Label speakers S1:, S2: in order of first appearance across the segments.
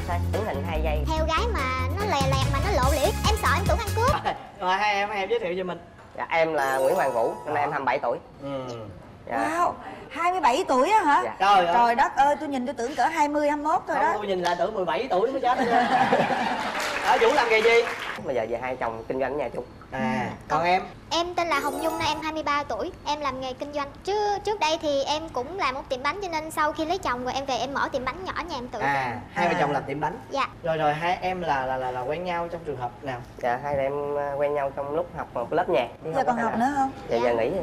S1: thôi, đứng hình 2 giây.
S2: Theo gái mà nó lè lẹt mà nó lộ liễu, em sợ em tưởng ăn cướp.
S3: Rồi hai em giới thiệu cho mình.
S1: Dạ, em là Nguyễn Hoàng Vũ, năm nay em 27 tuổi.
S4: Dạ. Wow, 27 tuổi á hả?
S1: Dạ.
S4: Trời đất ơi, tôi nhìn tôi tưởng cỡ 20, 21 thôi đó.
S3: Tôi nhìn lại tưởng 17 tuổi mới chết đó. Vũ làm nghề gì?
S1: Bây giờ về hai chồng kinh doanh ở nhà chung.
S3: Còn em?
S2: Em tên là Hồng Nhung, nay em 23 tuổi. Em làm nghề kinh doanh. Trước đây thì em cũng làm một tiệm bánh, cho nên sau khi lấy chồng rồi em về em mở tiệm bánh nhỏ nhà em tự.
S3: Hai vợ chồng làm tiệm bánh.
S2: Dạ.
S3: Rồi hai em là quen nhau trong trường hợp nào?
S1: Dạ, hai em quen nhau trong lúc học một lớp nhạc.
S4: Giờ còn học nữa không?
S1: Dạ, giờ nghỉ rồi.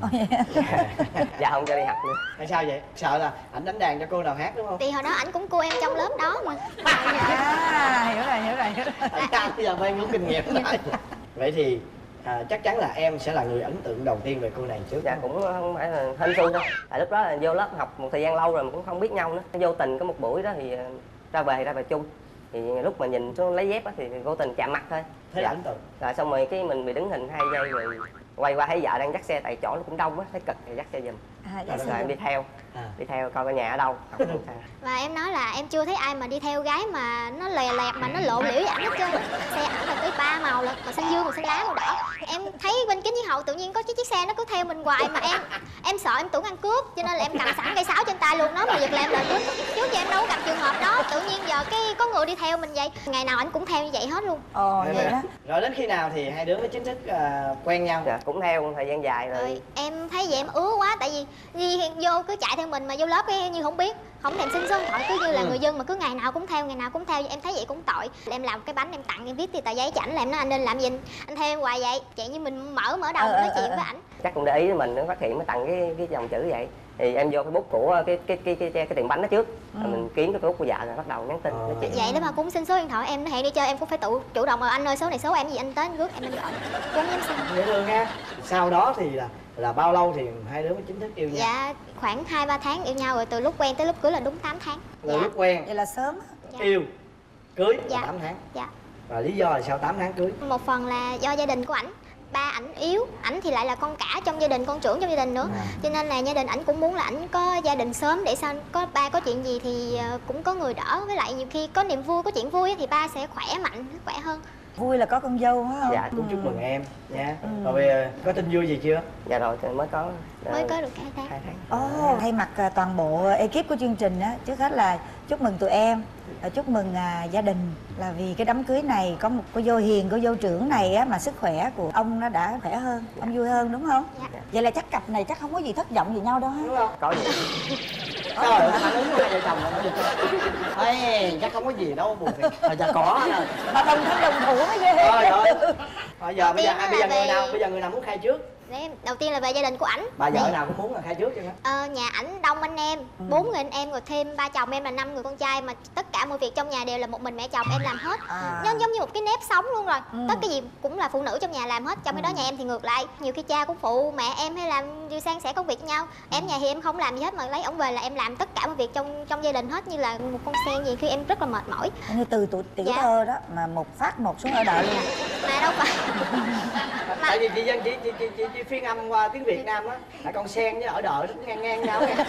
S1: Dạ không cho đi học nữa.
S3: Tại sao vậy? Sợ là ảnh đánh đàn cho cô nào hát đúng không?
S2: Thì hồi đó ảnh cũng cua em trong lớp đó mà.
S4: Hiểu rồi.
S3: Tại sao bây giờ em có kinh nghiệm đó. Vậy thì chắc chắn là em sẽ là người ấn tượng đầu tiên về cô này trước.
S1: Dạ, cũng không phải là hên xui đâu. Tại lúc đó là vô lớp học một thời gian lâu rồi mà cũng không biết nhau nữa. Vô tình có một buổi đó thì ra về chung. Thì lúc mà nhìn xuống lấy dép á thì vô tình chạm mặt thôi.
S3: Thế là ấn tượng.
S1: Rồi xong rồi cái mình bị đứng hình 2 giây rồi quay qua thấy vợ đang dắt xe tại chỗ nó cũng đông á, thấy cực thì dắt xe giùm. Rồi em đi theo coi cái nhà ở đâu.
S2: Và em nói là em chưa thấy ai mà đi theo gái mà nó lè lẹt mà nó lộ liễu với ảnh hết trơn. Xe ảnh là tới 3 màu lận, màu xanh dương, màu xanh lá, màu đỏ. Em thấy bên kính chiếu hậu tự nhiên có chiếc xe nó cứ theo mình hoài mà em sợ em tưởng ăn cướp, cho nên là em cầm sẵn cây sáo trên tay luôn. Nó mà giật là em đợi cướp. Trước giờ em đâu có gặp trường hợp đó, tự nhiên giờ cái có người đi theo mình vậy. Ngày nào ảnh cũng theo như vậy hết luôn.
S4: Vậy đó.
S3: Rồi đến khi nào thì hai đứa mới chính thức quen nhau?
S1: Dạ, cũng theo một thời gian dài rồi.
S2: Em thấy vậy em ứa quá, tại vì đi vô cứ chạy theo mình mà vô lớp cái như không biết, không thèm xin số điện thoại, cứ như là người dân mà cứ ngày nào cũng theo. Em thấy vậy cũng tội. Em làm cái bánh em tặng, em viết thì tờ giấy cho ảnh, là em nói anh nên làm gì anh theo em hoài vậy, dạng như mình mở đầu nói chuyện với ảnh.
S1: Chắc cũng để ý mình nó phát hiện mới tặng cái dòng chữ vậy. Thì em vô Facebook của cái tiệm bánh đó trước, rồi mình kiếm cái Facebook của vợ rồi bắt đầu nhắn tin nói chuyện.
S2: Vậy đó mà cũng xin số điện thoại em, nó hẹn đi chơi em cũng phải tự chủ động, anh ơi số này số em gì anh tới anh rước em gọi. Cũng em xin.
S3: Dễ thương ha. Sau đó thì là bao lâu thì hai đứa mới chính thức yêu nhau?
S2: Dạ khoảng 2-3 tháng yêu nhau rồi, từ lúc quen tới lúc cưới là đúng 8 tháng.
S3: Từ lúc quen
S4: Vậy là sớm.
S3: yêu cưới là 8 tháng.
S2: Dạ.
S3: Và lý do là sao 8 tháng cưới?
S2: Một phần là do gia đình của ảnh. Ba ảnh yếu, ảnh thì lại là con cả trong gia đình, con trưởng trong gia đình nữa, cho nên là gia đình ảnh cũng muốn là ảnh có gia đình sớm để sao có ba có chuyện gì thì cũng có người đỡ, với lại nhiều khi có niềm vui, có chuyện vui thì ba sẽ khỏe mạnh, khỏe hơn.
S4: Vui là có con dâu phải không?
S1: Dạ,
S3: cũng chúc mừng em nha. Rồi bây giờ có tin vui gì chưa?
S1: Dạ rồi mới có
S2: được 2 tháng.
S4: Thay mặt toàn bộ ekip của chương trình á, trước hết là chúc mừng tụi em, chúc mừng gia đình, là vì cái đám cưới này có một cô dâu hiền, cô dâu trưởng này á, mà sức khỏe của ông nó đã khỏe hơn, ông vui hơn đúng không?
S2: Dạ.
S4: Vậy là chắc cặp này chắc không có gì thất vọng gì nhau đâu
S3: Đúng không?
S1: có gì.
S3: Trời ơi, phản ứng của hai vợ chồng là nó được. Ê, chắc không có gì đâu buồn thiệt. Dạ có rồi.
S4: mà đồng thân đồng thủ mới ghê.
S3: Bây giờ người nào muốn khai trước?
S2: Đầu tiên là về gia đình của ảnh.
S3: Bà vợ nào cũng muốn là khai trước chứ hả?
S2: Nhà ảnh đông anh em, 4 người anh em, rồi thêm ba chồng em là 5 người con trai, mà tất cả mọi việc trong nhà đều là một mình mẹ chồng em làm hết. Giống như một cái nếp sống luôn rồi. Tất cái gì cũng là phụ nữ trong nhà làm hết. Trong khi đó nhà em thì ngược lại, nhiều khi cha cũng phụ mẹ em hay làm như san sẻ công việc với nhau. Em nhà thì em không làm gì hết, mà lấy ổng về là em làm tất cả mọi việc trong gia đình hết, như là một con sen gì, khi em rất là mệt mỏi.
S4: Như từ tuổi tiểu thơ đó mà một phát một xuống ở đợi luôn.
S2: Mà đâu phải.
S3: Tại vì chị dân chị phiên âm qua tiếng Việt Nam á, là con sen với ở đợi nó ngang nhau nha.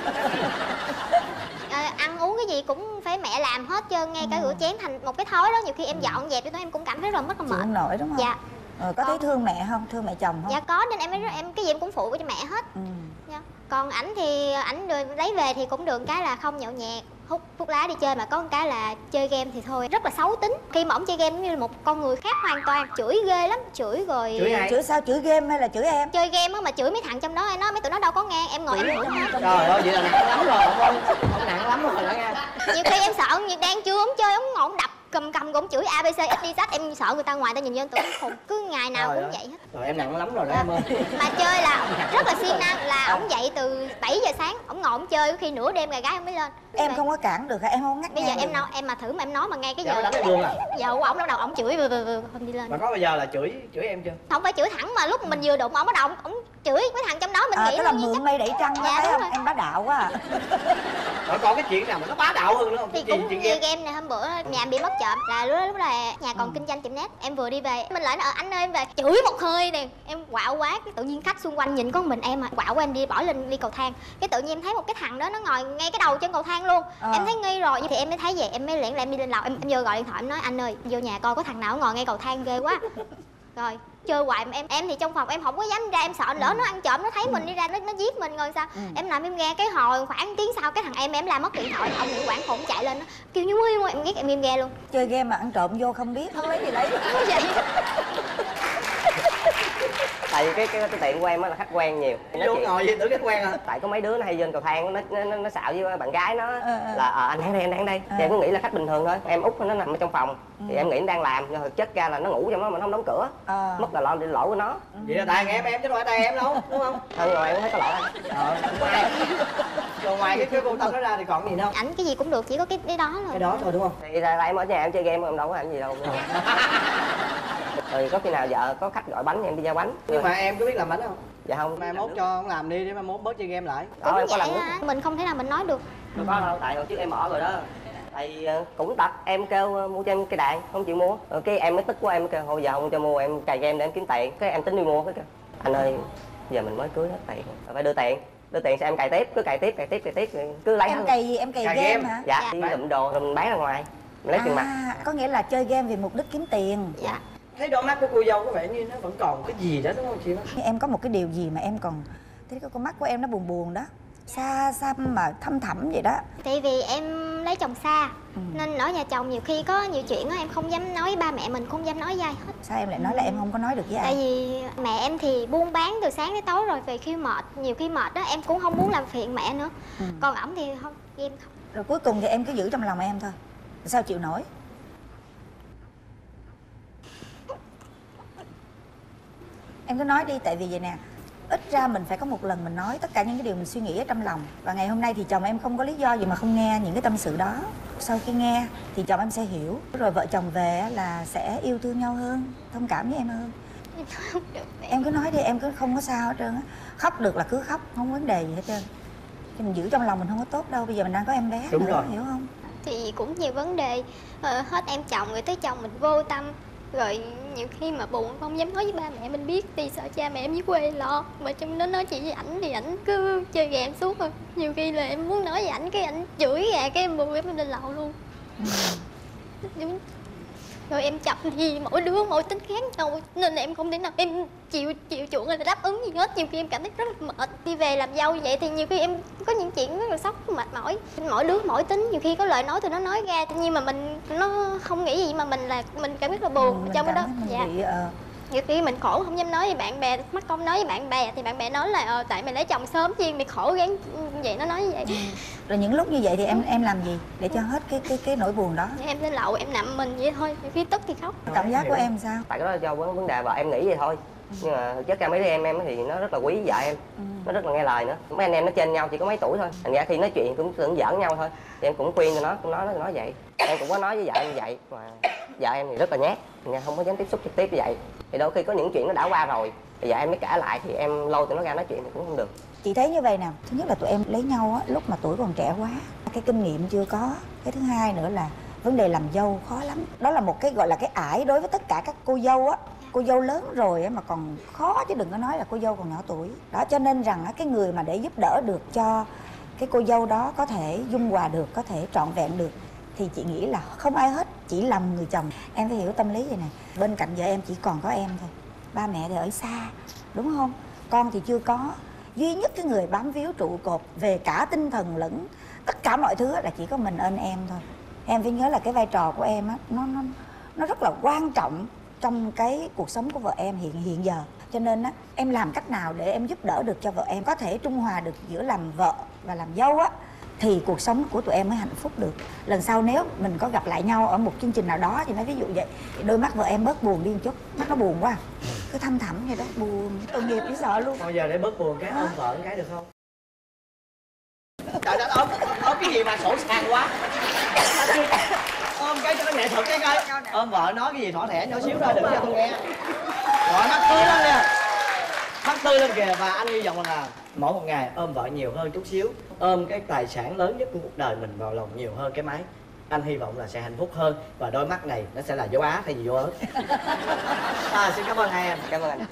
S2: Ăn uống cái gì cũng phải mẹ làm hết trơn, ngay cả rửa chén thành một cái thói đó. Nhiều khi em dọn dẹp cho nó em cũng cảm thấy rất là mệt.
S4: Không nổi đúng không?
S2: Dạ.
S4: Có thấy thương mẹ không? Thương mẹ chồng không?
S2: Dạ có, nên em cái gì em cũng phụ cho mẹ hết. Còn ảnh thì ảnh lấy về thì cũng được cái là không nhậu nhẹt, hút thuốc lá, đi chơi, mà có một cái là chơi game thì thôi, rất là xấu tính. Khi mà ổng chơi game giống như là một con người khác hoàn toàn, chửi ghê lắm, chửi rồi.
S3: Chửi ai?
S4: Chửi sao? Chửi game hay là chửi em?
S2: Chơi game á, mà chửi mấy thằng trong đó, nói mấy tụi nó đâu có nghe, em ngồi em hưởng hết.
S3: Trời ơi, vậy là nặng lắm rồi ông nặng lắm rồi đó nha.
S2: Nhiều khi em sợ ông đang chưa ổng chơi, ổng ngồi ổng đập cầm cũng chửi ABC XYZ, em sợ người ta ngoài ta nhìn vô tưởng khùng, cứ ngày nào cũng vậy hết.
S3: Rồi em nặng lắm rồi đó em ơi.
S2: Mà chơi là rất là siêng năng, là ổng dậy từ 7 giờ sáng, ổng ngồi ổng chơi, có khi nửa đêm gái ông mới lên.
S4: Em không có cản được hả? Em không ngắt
S2: bây giờ em mà thử mà em nói mà ngay cái giờ
S3: đánh luôn à?
S2: Giờ của ổng bắt đầu ổng chửi không đi lên.
S3: Mà có bao giờ là chửi em chưa?
S2: Không phải chửi thẳng, mà lúc mình vừa đụng ổng bắt đầu ổng chửi mấy thằng trong đó, mình nghĩ
S4: tức là mượn mây đẩy trăng đó,
S2: dạ,
S4: phải không?
S2: rồi.
S4: Em bá đạo quá à.
S3: Rồi còn cái chuyện nào mà nó bá đạo hơn nữa không?
S2: Thì cũng như game này, hôm bữa nhà bị mất trộm là lúc là nhà còn kinh doanh tiệm net, em vừa đi về mình lại nó anh ơi em về chửi một hơi nè, em quạo quá cái tự nhiên khách xung quanh nhìn có mình em à, quạo quá em đi bỏ lên đi cầu thang, cái tự nhiên em thấy một cái thằng đó nó ngồi ngay cái đầu chân cầu thang luôn. Em thấy nghi rồi thì em mới thấy vậy, em mới lẻn em đi lên lầu, em vô gọi điện thoại em nói anh ơi vô nhà coi có thằng nào ngồi ngay cầu thang ghê quá. Rồi chơi hoài mà em thì trong phòng em không có dám ra, em sợ lỡ nó ăn trộm nó thấy mình đi ra nó giết mình rồi sao. Em nằm em nghe cái hồi khoảng tiếng sau cái thằng em làm mất điện thoại, ông nữ quản phụ chạy lên nó kêu như mua em ghét em nghe luôn.
S4: Chơi game mà ăn trộm vô không biết, không lấy gì lấy.
S1: Tại vì cái tiệm của em á là khách quen nhiều.
S3: Vô ngồi gì tưởng khách quen à?
S1: Tại có mấy đứa nó hay lên cầu thang nó xạo với bạn gái nó là anh đang đây thì em cứ nghĩ là khách bình thường thôi. Em út nó nằm ở trong phòng thì em nghĩ nó đang làm, nhưng thực chất ra là nó ngủ trong đó mà nó không đóng cửa. Mất là lo đi lỗi của nó.
S3: Vậy là tại em chứ đâu phải tại em đâu, đúng không?
S1: Rồi em không thấy có lỗi anh.
S3: Rồi ngoài cái cô Tâm đó ra thì còn gì nữa không?
S2: Ảnh cái gì cũng được, chỉ có cái đó thôi.
S3: Cái đó thôi đúng không?
S1: Thì là em ở nhà em chơi game em đâu có làm gì đâu. Rồi có khi nào vợ có khách gọi bánh em đi giao bánh.
S3: Nhưng mà em có biết làm bánh không?
S1: Dạ không.
S3: Mai mốt cho ông làm đi để mai mốt bớt chơi game lại.
S1: Đó em có làm nước.
S2: Mình không thể nào mình nói được.
S1: Đâu có đâu, tại hồi trước em bỏ rồi đó. Tại cũng tật em kêu mua cho em cây đàn không chịu mua, rồi cái em mới tức quá em mới kêu thôi giờ không cho mua, em cài game để em kiếm tiền. Cái em tính đi mua, cái kêu anh ơi giờ mình mới cưới hết tiền phải đưa tiền sao em cài tiếp, cứ cài tiếp cứ lấy.
S4: Em cày gì? Em cày game hả?
S1: Dạ, đi lụm đồ rồi mình bán ra ngoài mình lấy tiền mặt.
S4: Có nghĩa là chơi game vì mục đích kiếm tiền.
S2: Dạ.
S3: Thấy đôi mắt của cô dâu có vẻ như nó vẫn còn cái gì đó đúng không chị?
S4: Em có một cái điều gì mà em còn thấy cái con mắt của em nó buồn buồn đó, xa xăm mà thâm thẳm vậy đó.
S2: Tại vì em lấy chồng xa nên ở nhà chồng nhiều khi có nhiều chuyện á em không dám nói với ba mẹ mình, không dám nói với ai hết.
S4: Sao em lại nói là em không có nói được với ai?
S2: Tại vì mẹ em thì buôn bán từ sáng đến tối rồi, về khi mệt, nhiều khi mệt đó em cũng không muốn làm phiền mẹ nữa. Còn ổng thì không, em không.
S4: Rồi cuối cùng thì em cứ giữ trong lòng em thôi, sao chịu nổi? Em cứ nói đi, tại vì vậy nè, ít ra mình phải có một lần mình nói tất cả những cái điều mình suy nghĩ ở trong lòng. Và ngày hôm nay thì chồng em không có lý do gì mà không nghe những cái tâm sự đó. Sau khi nghe thì chồng em sẽ hiểu, rồi vợ chồng về là sẽ yêu thương nhau hơn, thông cảm với em hơn.
S2: Em nói không được.
S4: Em cứ nói đi, em cứ không có sao hết trơn á. Khóc được là cứ khóc, không có vấn đề gì hết trơn. Thì mình giữ trong lòng mình không có tốt đâu, bây giờ mình đang có em bé
S3: đúng
S4: nữa,
S3: rồi.
S4: hiểu không?
S2: Thì cũng nhiều vấn đề, hết em chồng rồi tới chồng mình vô tâm. Rồi nhiều khi mà buồn không dám nói với ba mẹ mình biết, thì sợ cha mẹ em dưới quê lo. Mà trong đó nói chuyện với ảnh thì ảnh cứ chơi game suốt rồi. Nhiều khi là em muốn nói với ảnh cái ảnh chửi ra cái em buồn em lên lầu luôn. Đúng. Rồi em chồng thì mỗi đứa mỗi tính khác nhau nên là em không thể nào em chịu chuộng hay là đáp ứng gì hết. Nhiều khi em cảm thấy rất là mệt. Đi về làm dâu vậy thì nhiều khi em có những chuyện rất là sốc, mệt mỏi. Mỗi đứa mỗi tính, nhiều khi có lời nói thì nó nói ra nhưng mà nó không nghĩ gì mà mình cảm thấy là buồn trong cái đó. Dạ. Nhiều khi mình khổ không dám nói với bạn bè, mắc công nói với bạn bè thì bạn bè nói là tại mày lấy chồng sớm chi mày khổ gắng vậy, nó nói như vậy.
S4: Rồi những lúc như vậy thì em làm gì để cho hết cái nỗi buồn đó?
S2: Em lên lầu em nằm mình vậy thôi, nhiều khi tức thì khóc.
S4: Cảm giác của em sao?
S1: Tại cái đó là do vấn đề vợ em nghĩ vậy thôi. Nhưng mà thực chất ra mấy đứa em thì nó rất là quý vợ em, nó rất là nghe lời nữa. Mấy anh em nó trên nhau chỉ có mấy tuổi thôi, thành ra khi nói chuyện cũng tưởng giỡn nhau thôi. Thì em cũng khuyên cho nó nói vậy. Em cũng có nói với vợ em vậy, mà vợ em thì rất là nhát, thành ra không có dám tiếp xúc trực tiếp như vậy. Thì đôi khi có những chuyện nó đã qua rồi thì vợ em mới kể lại, thì em lôi tụi nó ra nói chuyện thì cũng không được.
S4: Chị thấy như vậy nè, thứ nhất là tụi em lấy nhau á, lúc mà tuổi còn trẻ quá, cái kinh nghiệm chưa có. Cái thứ hai nữa là vấn đề làm dâu khó lắm. Đó là một cái gọi là cái ải đối với tất cả các cô dâu á. Cô dâu lớn rồi á mà còn khó, chứ đừng có nói là cô dâu còn nhỏ tuổi. Đó, cho nên rằng á, cái người mà để giúp đỡ được cho cái cô dâu đó có thể dung hòa được, có thể trọn vẹn được, thì chị nghĩ là không ai hết, chỉ làm người chồng. Em phải hiểu tâm lý vậy này, bên cạnh vợ em chỉ còn có em thôi, ba mẹ thì ở xa, đúng không? Con thì chưa có. Duy nhất cái người bám víu trụ cột về cả tinh thần lẫn tất cả mọi thứ là chỉ có mình em thôi. Em phải nhớ là cái vai trò của em á, nó rất là quan trọng trong cái cuộc sống của vợ em hiện giờ. Cho nên á, em làm cách nào để em giúp đỡ được cho vợ em có thể trung hòa được giữa làm vợ và làm dâu á, thì cuộc sống của tụi em mới hạnh phúc được. Lần sau nếu mình có gặp lại nhau ở một chương trình nào đó thì nói ví dụ vậy, thì đôi mắt vợ em bớt buồn đi một chút, mắt nó buồn quá, cứ thâm thẳm vậy đó, buồn, tội nghiệp dễ sợ luôn.
S3: Bây giờ để bớt buồn cái ôm vợ cái được không? Trời ơi, ôm cái gì mà sổ sàng quá. Ôm cái cho nó nghệ thuật cái coi. Ôm vợ nói cái gì thỏ thẻ nhỏ xíu thôi, đừng cho tôi nghe. Rồi mắt tươi lên nè, mắt tươi lên kìa. Và anh hy vọng là mỗi một ngày ôm vợ nhiều hơn chút xíu. ôm cái tài sản lớn nhất của cuộc đời mình vào lòng nhiều hơn cái máy. Anh hy vọng là sẽ hạnh phúc hơn và đôi mắt này nó sẽ là dấu Á thay vì dấu ớt. Xin cảm ơn hai em.
S1: Cảm ơn anh.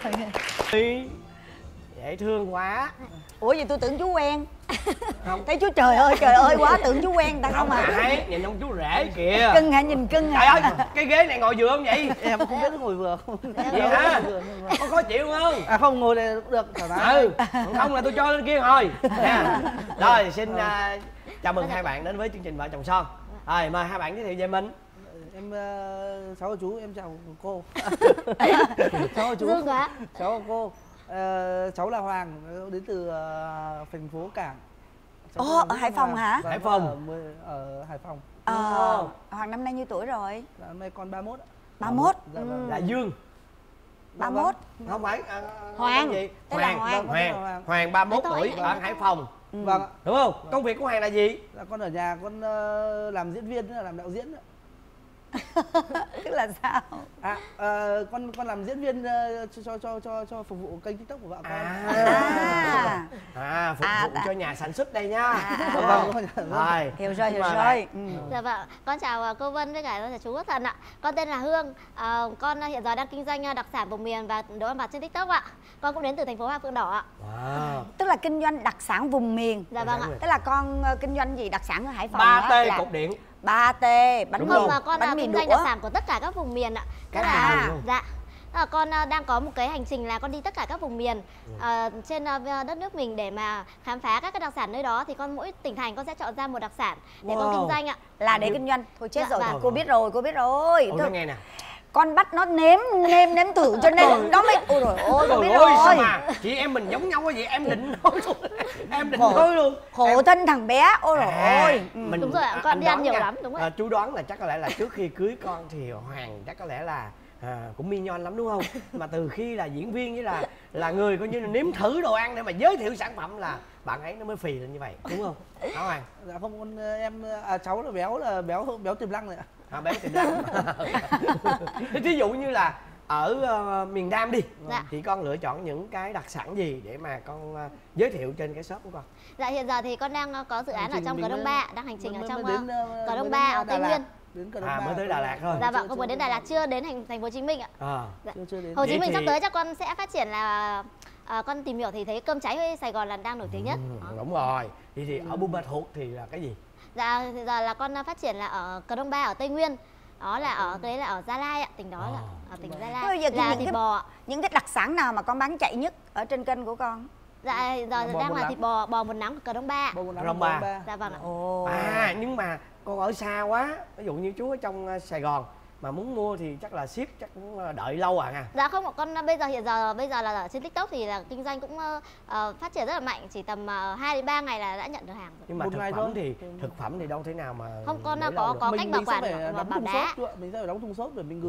S5: Dễ thương quá.
S4: Ủa vậy tôi tưởng chú quen. Không thấy chú trời ơi quá, tưởng chú quen ta không à.
S5: Phải, nhìn ông chú rể kìa.
S4: Cưng hả, nhìn cưng
S5: Trời
S4: hả?
S5: ơi, cái ghế này ngồi vừa không vậy?
S3: Em không biết ngồi vừa không?
S5: Vậy hả? Có khó chịu không?
S3: À không, ngồi đây cũng được, thoải mái.
S5: Ừ, còn không là tôi cho lên kia thôi nha. Rồi, xin chào mừng hai bạn đến với chương trình Vợ Chồng Son. Rồi, mời hai bạn giới thiệu về mình.
S3: Em cháu chú, em chào cô.
S2: Cháu chú. Dương quá.
S3: Cháu cô. Cháu là Hoàng, đến từ thành phố Cảng.
S4: Ồ, ở Hải Phòng hả?
S5: Hải Phòng.
S3: Ở Hải Phòng.
S4: Hoàng năm nay nhiêu tuổi rồi?
S3: Năm nay con 31 ạ.
S4: 31.
S3: Dạ vâng.
S5: Là Dương.
S4: 31.
S5: Không phải
S4: Hoàng.
S5: gì?
S4: Tên là Hoàng.
S5: Hoàng 31 tuổi ở Hải Phòng.
S3: Vâng ạ.
S5: Đúng không? Công việc của Hoàng là gì?
S3: Là con ở nhà con làm diễn viên, làm đạo diễn ạ.
S4: Tức là sao?
S3: Con làm diễn viên cho phục vụ kênh TikTok của vợ con.
S5: Phục vụ cho nhà sản xuất đây nha.
S3: Vâng.
S5: Rồi.
S4: Hiểu rồi.
S2: Dạ vâng, con chào cô Vân với cả chú Quốc Thần ạ. Con tên là Hương. Con hiện giờ đang kinh doanh đặc sản vùng miền và đồ ăn vặt trên TikTok ạ. Con cũng đến từ thành phố Hoa Phượng Đỏ ạ.
S4: Tức là kinh doanh đặc sản vùng miền.
S2: Dạ vâng ạ.
S4: Tức là con kinh doanh gì đặc sản ở Hải Phòng?
S5: 3T cột điện.
S4: 3T, bánh
S2: Không,
S4: mì,
S2: mà con
S4: bánh mì
S2: kinh doanh
S4: đũa.
S2: đặc sản của tất cả các vùng miền ạ.
S4: Cả nhà.
S2: Dạ. Con đang có một cái hành trình là con đi tất cả các vùng miền trên đất nước mình để mà khám phá các cái đặc sản nơi đó, thì con mỗi tỉnh thành con sẽ chọn ra một đặc sản để con kinh doanh ạ.
S4: Là để kinh doanh. Thôi chết
S2: Dạ,
S4: rồi,
S2: vâng.
S4: cô biết rồi.
S5: Ôi, nói nghe nè.
S4: Con bắt nó nếm thử cho nên nó mới ôi rồi ôi con biết rồi.
S5: Sao mà chị em mình giống nhau quá vậy, em định nói luôn. Em định nói luôn.
S4: Khổ thân thằng bé. Ôi rồi ôi.
S2: Đúng rồi ạ, con đi ăn nhiều lắm, đúng rồi.
S5: Chú đoán là chắc có lẽ là trước khi cưới con thì Hoàng chắc có lẽ là cũng mignon lắm đúng không? Mà từ khi là diễn viên với là người coi như là nếm thử đồ ăn để mà giới thiệu sản phẩm là bạn ấy nó mới phì lên như vậy, đúng không? Đó Hoàng.
S3: Dạ không, con em cháu là béo tiềm năng này ạ.
S5: Béo tiềm năng. Thí dụ như là ở miền Nam đi,
S2: Dạ.
S5: thì con lựa chọn những cái đặc sản gì để mà con giới thiệu trên cái shop của con?
S2: Dạ hiện giờ thì con đang có dự án ở trong Cờ Đông Ba, đang hành trình ở trong Cờ Đông
S3: đến
S2: Ba ở Tây Nguyên.
S3: Đến Cờ Đông Ba.
S5: Mới tới Đà Lạt thôi.
S2: Dạ vâng, con vừa đến Đà Lạt, chưa đến thành phố Hồ Chí Minh ạ. Dạ.
S3: Chưa đến.
S2: Hồ Chí
S5: Vậy
S2: Minh
S5: thì-
S2: sắp tới chắc con sẽ phát triển là con tìm hiểu thì thấy cơm cháy với Sài Gòn là đang nổi tiếng nhất.
S5: Đúng rồi. Thì ở Buôn Ma Thuột thì là cái gì?
S2: Dạ thì giờ là con phát triển là ở Cờ Đông Ba ở Tây Nguyên. Đó là ở cái đấy là ở Gia Lai ạ, tỉnh đó là ở tỉnh Gia
S4: Thế bây giờ
S2: Lai.
S4: thì
S2: Là
S4: những
S2: thịt
S4: cái-
S2: bò ạ.
S4: Những cái đặc sản nào mà con bán chạy nhất ở trên kênh của con?
S2: Dạ giờ
S3: Bò
S2: đang
S3: bột
S2: là
S3: nắng.
S2: thịt bò một nắng của Cờ Đông Ba.
S5: Rồng Ba.
S2: Dạ vâng ạ.
S4: Ồ.
S5: Nhưng mà con ở xa quá, ví dụ như chú ở trong Sài Gòn mà muốn mua thì chắc là ship chắc cũng đợi lâu à nha.
S2: Dạ không, con bây giờ là ở trên TikTok thì là kinh doanh cũng phát triển rất là mạnh, chỉ tầm 2 đến 3 ngày là đã nhận được hàng rồi.
S5: Nhưng mà
S3: Một ngày thôi.
S5: thực phẩm thì đâu thể nào mà
S2: Không, con
S5: để lâu được.
S2: có cách bảo quản
S3: sẽ phải
S2: và
S3: đóng
S2: bảo
S3: thùng
S2: đá.
S3: xốp chú ạ. Mình sẽ phải đóng thùng xốp để mình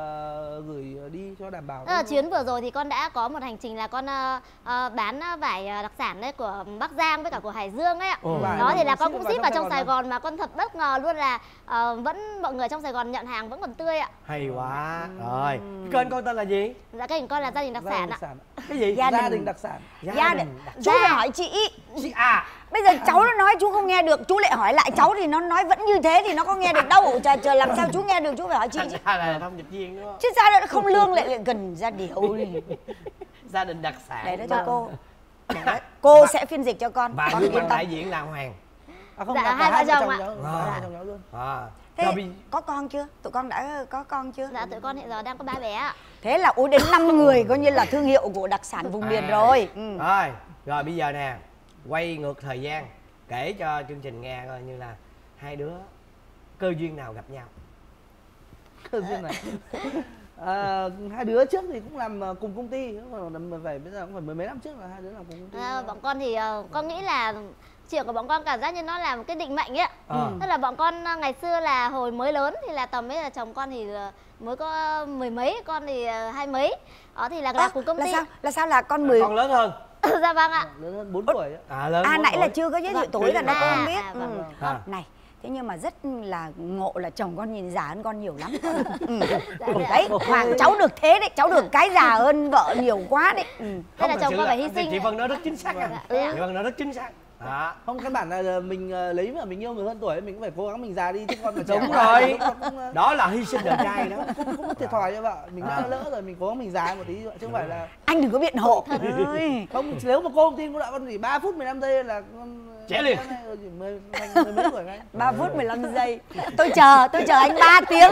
S3: gửi đi cho đảm bảo.
S2: Tức là chuyến vừa rồi thì con đã có một hành trình là con bán vải đặc sản đấy của Bắc Giang với cả của Hải Dương ấy ạ. Đó thì là con cũng ship vào trong Sài Gòn mà con thật bất ngờ luôn là vẫn mọi người trong Sài Gòn nhận hàng vẫn còn tươi ạ.
S5: Hay quá. Rồi, cái kênh con tên là gì?
S2: Dạ cái hình con là gia đình đặc sản ạ.
S5: Cái gì?
S4: Gia
S3: Gia
S4: đình
S3: đình đặc sản.
S4: Gia đình.
S5: đặc
S4: Chú phải hỏi chị. Bây giờ cháu nó nói chú không nghe được, chú lại hỏi lại cháu thì nó nói vẫn như thế thì nó có nghe được đâu. Trời làm sao chú nghe được, chú phải hỏi chị.
S5: Thành ra là thông dịch viên đúng không?
S4: Chứ sao nó không lương lại gần ra điệu đi.
S5: Gia đình đặc sản.
S4: Để đó cho cô. Cô sẽ phiên dịch cho con.
S5: Và
S4: Con
S5: người
S4: yên
S5: bạn
S4: tâm.
S5: đại diện là Hoàng.
S3: Không,
S2: Dạ,
S3: cả
S2: hai vợ chồng ạ.
S3: hai vợ chồng cháu luôn.
S4: Thế
S5: Rồi,
S4: có con chưa? Tụi con đã có con chưa?
S2: Dạ tụi con hiện giờ đang có 3 bé ạ.
S4: Thế là đến 5 người coi như là thương hiệu của đặc sản vùng miền rồi.
S5: Rồi bây giờ nè, quay ngược thời gian, kể cho chương trình nghe coi như là hai đứa cơ duyên nào gặp nhau.
S3: Cơ duyên này. Hai đứa trước thì cũng làm cùng công ty, phải bây giờ cũng phải mười mấy năm trước là hai đứa làm cùng công ty.
S2: Bọn con thì con nghĩ là chuyện của bọn con cảm giác như nó là một cái định mệnh ấy ạ. Tức là bọn con ngày xưa là hồi mới lớn thì là tầm ấy là chồng con thì mới có 10 mấy, con thì 20 mấy. Đó thì là cùng công ty.
S4: Là sao là con 10?
S5: Con lớn hơn.
S2: Dạ vâng ạ.
S3: Lớn hơn 4 tuổi ạ.
S5: Lớn 4
S4: nãy
S5: tuổi.
S4: là chưa có giới thiệu tuổi là nó cô không biết.
S2: Vâng.
S4: Này, thế nhưng mà rất là ngộ là chồng con nhìn già hơn con nhiều lắm.
S2: Dạ.
S4: Đấy, Hoàng cháu được thế đấy, cháu được cái già hơn vợ nhiều quá đấy.
S2: Thế là chồng
S5: thật
S2: con
S5: sự
S2: phải hy sinh.
S5: Chị Vân nói rất chính xác nha.
S2: Dạ.
S5: Chị Vân nói rất chính xác. Đó.
S6: Không, căn bản là mình lấy mà mình yêu người hơn tuổi mình cũng phải cố gắng mình già đi chứ con mà trẻ
S5: Đúng
S6: quá
S5: rồi.
S6: thì nó cũng,
S5: Đó là hy sinh đời trai đó.
S6: cũng thiệt thòi cho vợ mình đã lỡ rồi mình cố gắng mình già một tí chứ không phải là
S4: Anh đừng có biện hộ. Ơi.
S6: không, nếu mà cô không tin cô đã con chỉ 3 phút 15 giây là con
S5: Trẻ liền.
S6: mười mấy tuổi ngay.
S4: 3 phút 15 giây. Tôi chờ anh 3 tiếng.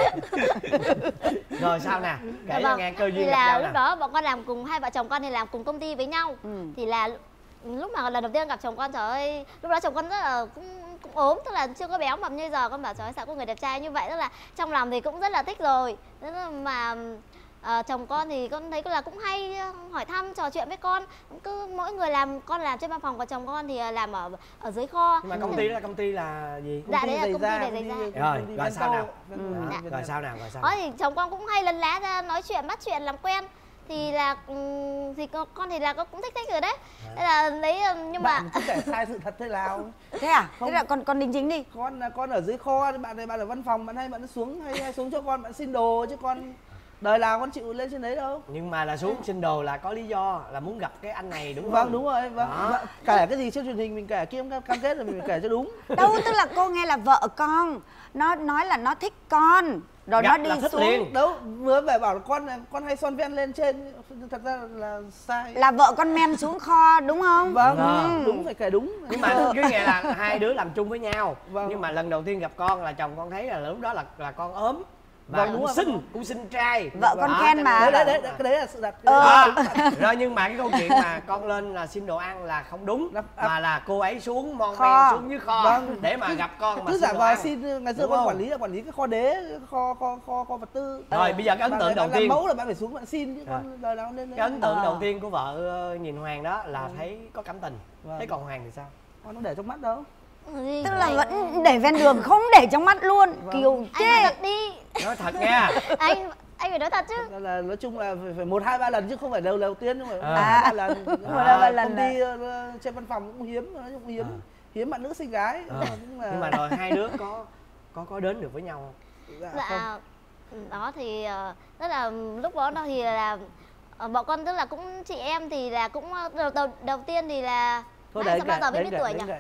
S5: Rồi sao nè, kể cho nghe cơ
S2: Thì
S5: duyên gặp
S2: là
S5: nhau
S2: lúc
S5: nè.
S2: đó bọn con làm cùng, hai vợ chồng con thì làm cùng công ty với nhau. Thì là lúc mà lần đầu tiên gặp chồng con, trời ơi, lúc đó chồng con rất là cũng ốm, tức là chưa có béo mập như giờ. Con bảo trời ơi, sao có người đẹp trai như vậy, tức là trong lòng thì cũng rất là thích rồi. Thế mà chồng con thì con thấy là cũng hay hỏi thăm trò chuyện với con, cứ mỗi người làm, con làm trên văn phòng, còn chồng con thì làm ở dưới kho.
S5: Nhưng mà công ty đó là công ty là gì?
S2: Dạ đấy là công ty về giày da.
S5: Rồi sao nào?
S2: Dạ.
S5: Rồi sao nào? Rồi sao?
S2: Đó thì chồng con cũng hay lần lá ra nói chuyện, bắt chuyện, làm quen. Thì là thì con thì là con cũng thích rồi đấy. Thế là lấy nhưng mà
S6: Bạn cứ kể sai sự thật thế nào.
S4: Thế à?
S6: Không.
S4: Thế là con đính chính đi.
S6: Con ở dưới kho, bạn này bạn ở văn phòng, bạn xuống hay xuống cho con bạn xin đồ chứ con đời nào con chịu lên trên đấy đâu.
S5: Nhưng mà là xuống xin đồ là có lý do, là muốn gặp cái anh này đúng không?
S6: Vâng, đúng rồi, vâng. Kể cái gì trên truyền hình mình kể kia cam kết là mình kể cho đúng.
S4: Đâu, tức là cô nghe là vợ con nó nói là nó thích con rồi
S5: Gặp
S4: nó
S5: là
S4: đi
S5: thích
S4: xuống
S5: liền.
S6: Đâu, vừa về bảo là con hay son ven lên trên, thật ra là sai.
S4: là vợ con men xuống kho đúng không?
S6: Vâng, đúng, phải kể đúng.
S5: Nhưng mà cái nghe là hai đứa làm chung với nhau.
S6: Vâng.
S5: Nhưng mà lần đầu tiên gặp con là chồng con thấy là lúc đó là con ốm và
S6: Vâng, đúng
S5: cũng
S6: rồi.
S5: xinh, cũng xinh trai.
S4: Vợ con
S5: Đó,
S4: khen
S5: cho
S4: mà.
S5: nên là-
S6: Đấy, cái đấy là sự thật.
S5: Rồi nhưng mà cái câu chuyện mà con lên là xin đồ ăn là không đúng, mà là cô ấy xuống mon men
S4: Kho.
S5: xuống dưới kho
S6: Vâng.
S5: để mà gặp con mà
S6: Cứ
S5: xin
S6: giả
S5: đồ
S6: vờ
S5: ăn.
S6: xin, ngày xưa
S5: Đúng
S6: con
S5: không?
S6: quản lý cái kho đế, kho vật tư.
S5: Rồi bây giờ cái ấn tượng đầu
S6: Bạn làm
S5: tiên,
S6: mẫu là bạn phải xuống bạn xin chứ con đời nào lên
S5: cái ấn tượng
S4: Ờ.
S5: đầu tiên của vợ nhìn Hoàng đó là thấy có cảm tình.
S6: Vâng.
S5: Thế còn Hoàng thì sao?
S6: con nó để trong mắt đâu.
S4: Tức là vẫn để ven đường không để trong mắt luôn. Kiều
S2: anh nói
S4: chê.
S2: thật đi.
S5: Nói thật nha.
S2: Anh phải nói thật chứ.
S6: Là nói chung là phải 1, 2, 3 lần chứ không phải đầu tiên, nhưng mà 1,
S5: À.
S6: 2, 3 lần. Nhưng mà
S4: 1, 2, 3 lần
S6: công ty trên văn phòng cũng hiếm, nói chung cũng hiếm. Hiếm bạn nữ xinh gái.
S5: Nhưng mà rồi hai đứa có đến được với nhau không?
S6: Dạ,
S2: Dạ đó thì rất là lúc đó thì là bọn con tức là cũng chị em thì là cũng đầu tiên thì là
S6: thôi
S2: bao
S6: đấy
S2: giờ mới biết tuổi nhỉ?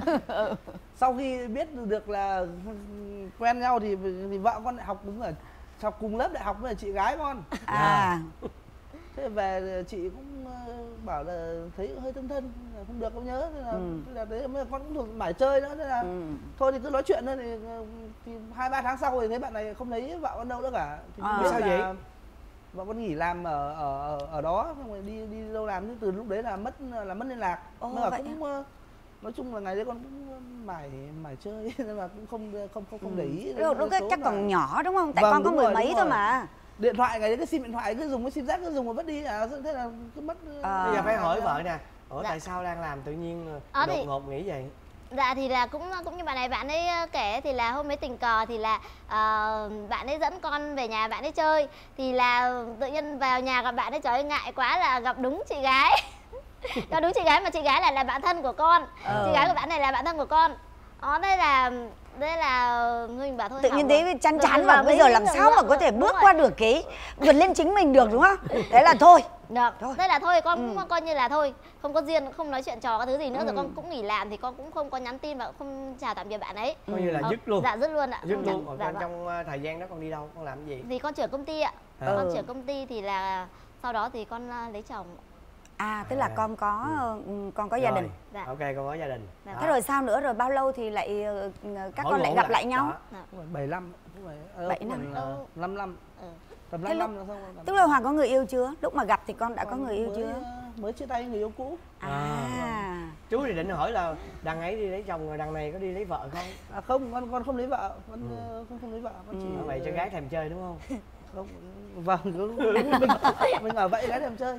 S6: Sau khi biết được là quen nhau thì vợ con lại học cùng lớp đại học với chị gái con.
S4: À.
S6: Thế về chị cũng bảo là thấy hơi thân thân, không được, không nhớ, thế là đấy con cũng thuộc mải chơi nữa, thế là thôi thì cứ nói chuyện thôi. Thì 2, 3 tháng sau thì thấy bạn này không thấy vợ con đâu nữa cả. Thì biết
S5: sao
S6: là
S5: vậy?
S6: vợ con nghỉ làm ở đó, xong rồi đi đâu làm, chứ từ lúc đấy là mất liên lạc.
S4: Ồ,
S6: Nhưng mà
S4: vậy
S6: cũng nói chung là ngày đấy con cũng mải chơi nên mà cũng không để ý.
S4: Lúc đấy chắc còn nhỏ đúng không? Tại
S6: Vâng,
S4: con có
S6: đúng
S4: mười
S6: rồi,
S4: mấy
S6: đúng
S4: thôi
S6: rồi.
S4: mà.
S6: Điện thoại ngày đấy cái sim điện thoại cứ dùng cái sim rác cứ dùng mà vứt đi thế là cứ mất.
S5: Bây giờ phải hỏi vợ nè,
S2: Dạ.
S5: tại sao đang làm tự nhiên
S2: Đó
S5: đột
S2: thì-
S5: ngột nghĩ vậy?
S2: Dạ thì là cũng như bạn ấy kể thì là hôm ấy tình cờ thì là bạn ấy dẫn con về nhà bạn ấy chơi, thì là tự nhiên vào nhà gặp bạn ấy, trời ơi ngại quá là gặp đúng chị gái. Gặp đúng chị gái mà chị gái lại là bạn thân của con. Chị gái của bạn này là bạn thân của con. Đó đây là mình bảo thôi
S4: Tự
S2: hỏng
S4: nhiên
S2: rồi.
S4: thấy chán
S2: Rồi
S4: chán
S2: mình
S4: và
S2: vào
S4: bây
S2: mấy
S4: giờ
S2: cái
S4: làm
S2: đường
S4: sao mà
S2: lộn.
S4: có thể
S2: Đúng
S4: bước
S2: rồi.
S4: qua được cái vượt lên chính mình được đúng không? Thế là thôi.
S2: Được,
S4: Thôi.
S2: đây là thôi con cũng coi như là thôi, không có duyên, không nói chuyện trò cái thứ gì nữa, rồi con cũng nghỉ làm thì con cũng không có nhắn tin và cũng không chào tạm biệt bạn ấy.
S5: Coi như là dứt luôn.
S2: Dạ dứt luôn ạ.
S5: Dứt
S2: Không
S5: luôn.
S2: nhắn-
S5: Còn
S2: dạ, vâng.
S5: trong thời gian đó con đi đâu, con làm cái gì?
S2: Thì con trưởng công ty ạ.
S5: À.
S2: Con trưởng công ty thì là sau đó thì con lấy chồng.
S4: À, tức là con có gia
S5: Rồi,
S4: đình.
S2: Dạ.
S5: ok, con có gia đình.
S2: Dạ.
S5: Đó.
S4: Thế rồi sao nữa, rồi bao lâu thì lại các
S5: Hỏi
S4: con lại
S5: ngộ
S4: gặp lại nhau?
S5: Đó.
S6: 7 năm,
S4: 7 năm.
S6: 5 năm,
S2: Ừ.
S6: tầm
S4: Thế
S6: 5
S4: lúc-
S6: năm là xong rồi.
S4: Tức là Hoàng có người yêu chưa? Lúc mà gặp thì con đã có người yêu chưa?
S6: Mới chia tay người yêu cũ.
S4: À.
S5: Chú thì định hỏi là đằng ấy đi lấy chồng rồi đằng này có đi lấy vợ không?
S6: Không, con không lấy vợ, con không lấy vợ, con chỉ
S5: Vậy cho gái thèm chơi đúng không?
S6: không. Vâng, đúng, mình ở vậy gái thèm chơi.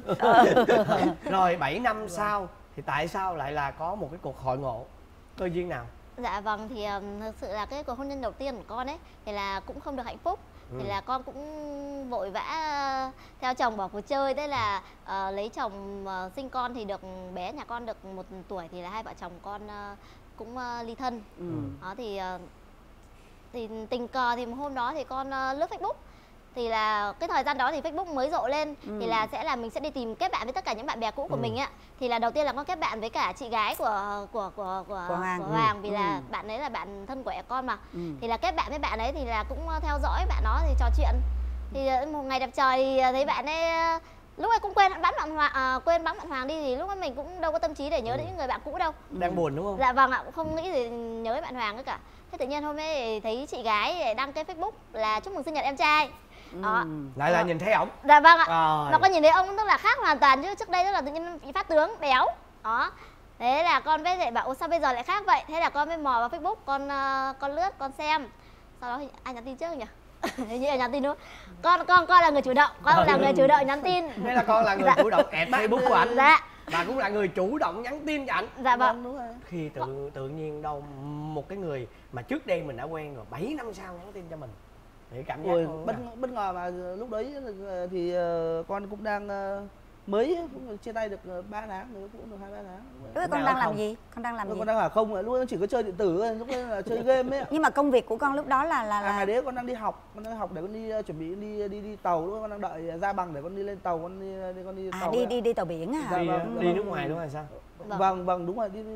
S5: Rồi 7 năm sau thì tại sao lại là có một cái cuộc hội ngộ? Cơ duyên nào?
S2: Dạ vâng, thì thực sự là cái cuộc hôn nhân đầu tiên của con ấy thì là cũng không được hạnh phúc. Thì là con cũng vội vã theo chồng bỏ cuộc chơi. Thế là lấy chồng sinh con thì được bé nhà con được 1 tuổi thì là hai vợ chồng con cũng ly thân. Đó thì tình cờ thì một hôm đó thì con lướt Facebook
S7: thì là cái thời gian đó thì Facebook mới rộ lên, thì là mình sẽ đi tìm kết bạn với tất cả những bạn bè cũ của mình ạ. Thì là đầu tiên là có kết bạn với cả chị gái của Hoàng, vì là bạn ấy là bạn thân của con mà. Thì là kết bạn với bạn ấy thì là cũng theo dõi bạn đó thì trò chuyện. Thì một ngày đẹp trời thì thấy bạn ấy lúc ấy cũng quên bắn bạn Hoàng đi, thì lúc ấy mình cũng đâu có tâm trí để nhớ đến những người bạn cũ đâu.
S5: Đang buồn đúng không?
S7: Dạ vâng ạ, cũng không nghĩ gì nhớ đến bạn Hoàng nữa cả. Thế tự nhiên hôm nay thấy chị gái đăng cái Facebook là chúc mừng sinh nhật em trai. Đó.
S5: Lại là nhìn thấy ổng.
S7: Dạ vâng ạ. Nó có nhìn thấy ông tức là khác hoàn toàn, chứ trước đây rất là tự nhiên bị phát tướng béo. Đó. Thế là con với lại bảo sao bây giờ lại khác vậy? Thế là con mới mò vào Facebook, con lướt, con xem. Sau đó thì ai nhắn tin trước nhỉ? Hình như là nhắn tin đúng không? Con là người chủ động, con là người chủ động nhắn tin.
S5: Thế là con là người chủ động add Facebook của ảnh.
S7: Dạ.
S5: Bà cũng là người chủ động nhắn tin cho ảnh.
S7: Dạ vâng.
S6: Đúng rồi.
S5: Khi tự nhiên đâu một cái người mà trước đây mình đã quen rồi 7 năm sau nhắn tin cho mình thì cảm giác
S6: bất ngờ mà lúc đấy thì con cũng đang mới chia tay được 3 tháng rồi, cũng được 2-3 tháng.
S4: Lúc ấy con đang làm gì? Con đang làm gì?
S6: Con đang ở không, lúc ấy chỉ có chơi điện tử thôi, lúc đấy là chơi game ấy.
S4: Nhưng mà công việc của con lúc đó là
S6: ngày đấy con đang đi học, để con đi chuẩn bị đi tàu, lúc con đang đợi ra bằng để con đi lên tàu, con đi tàu.
S4: Đi tàu biển á.
S5: Đi nước ngoài đúng không sao?
S6: Vâng đúng rồi, đi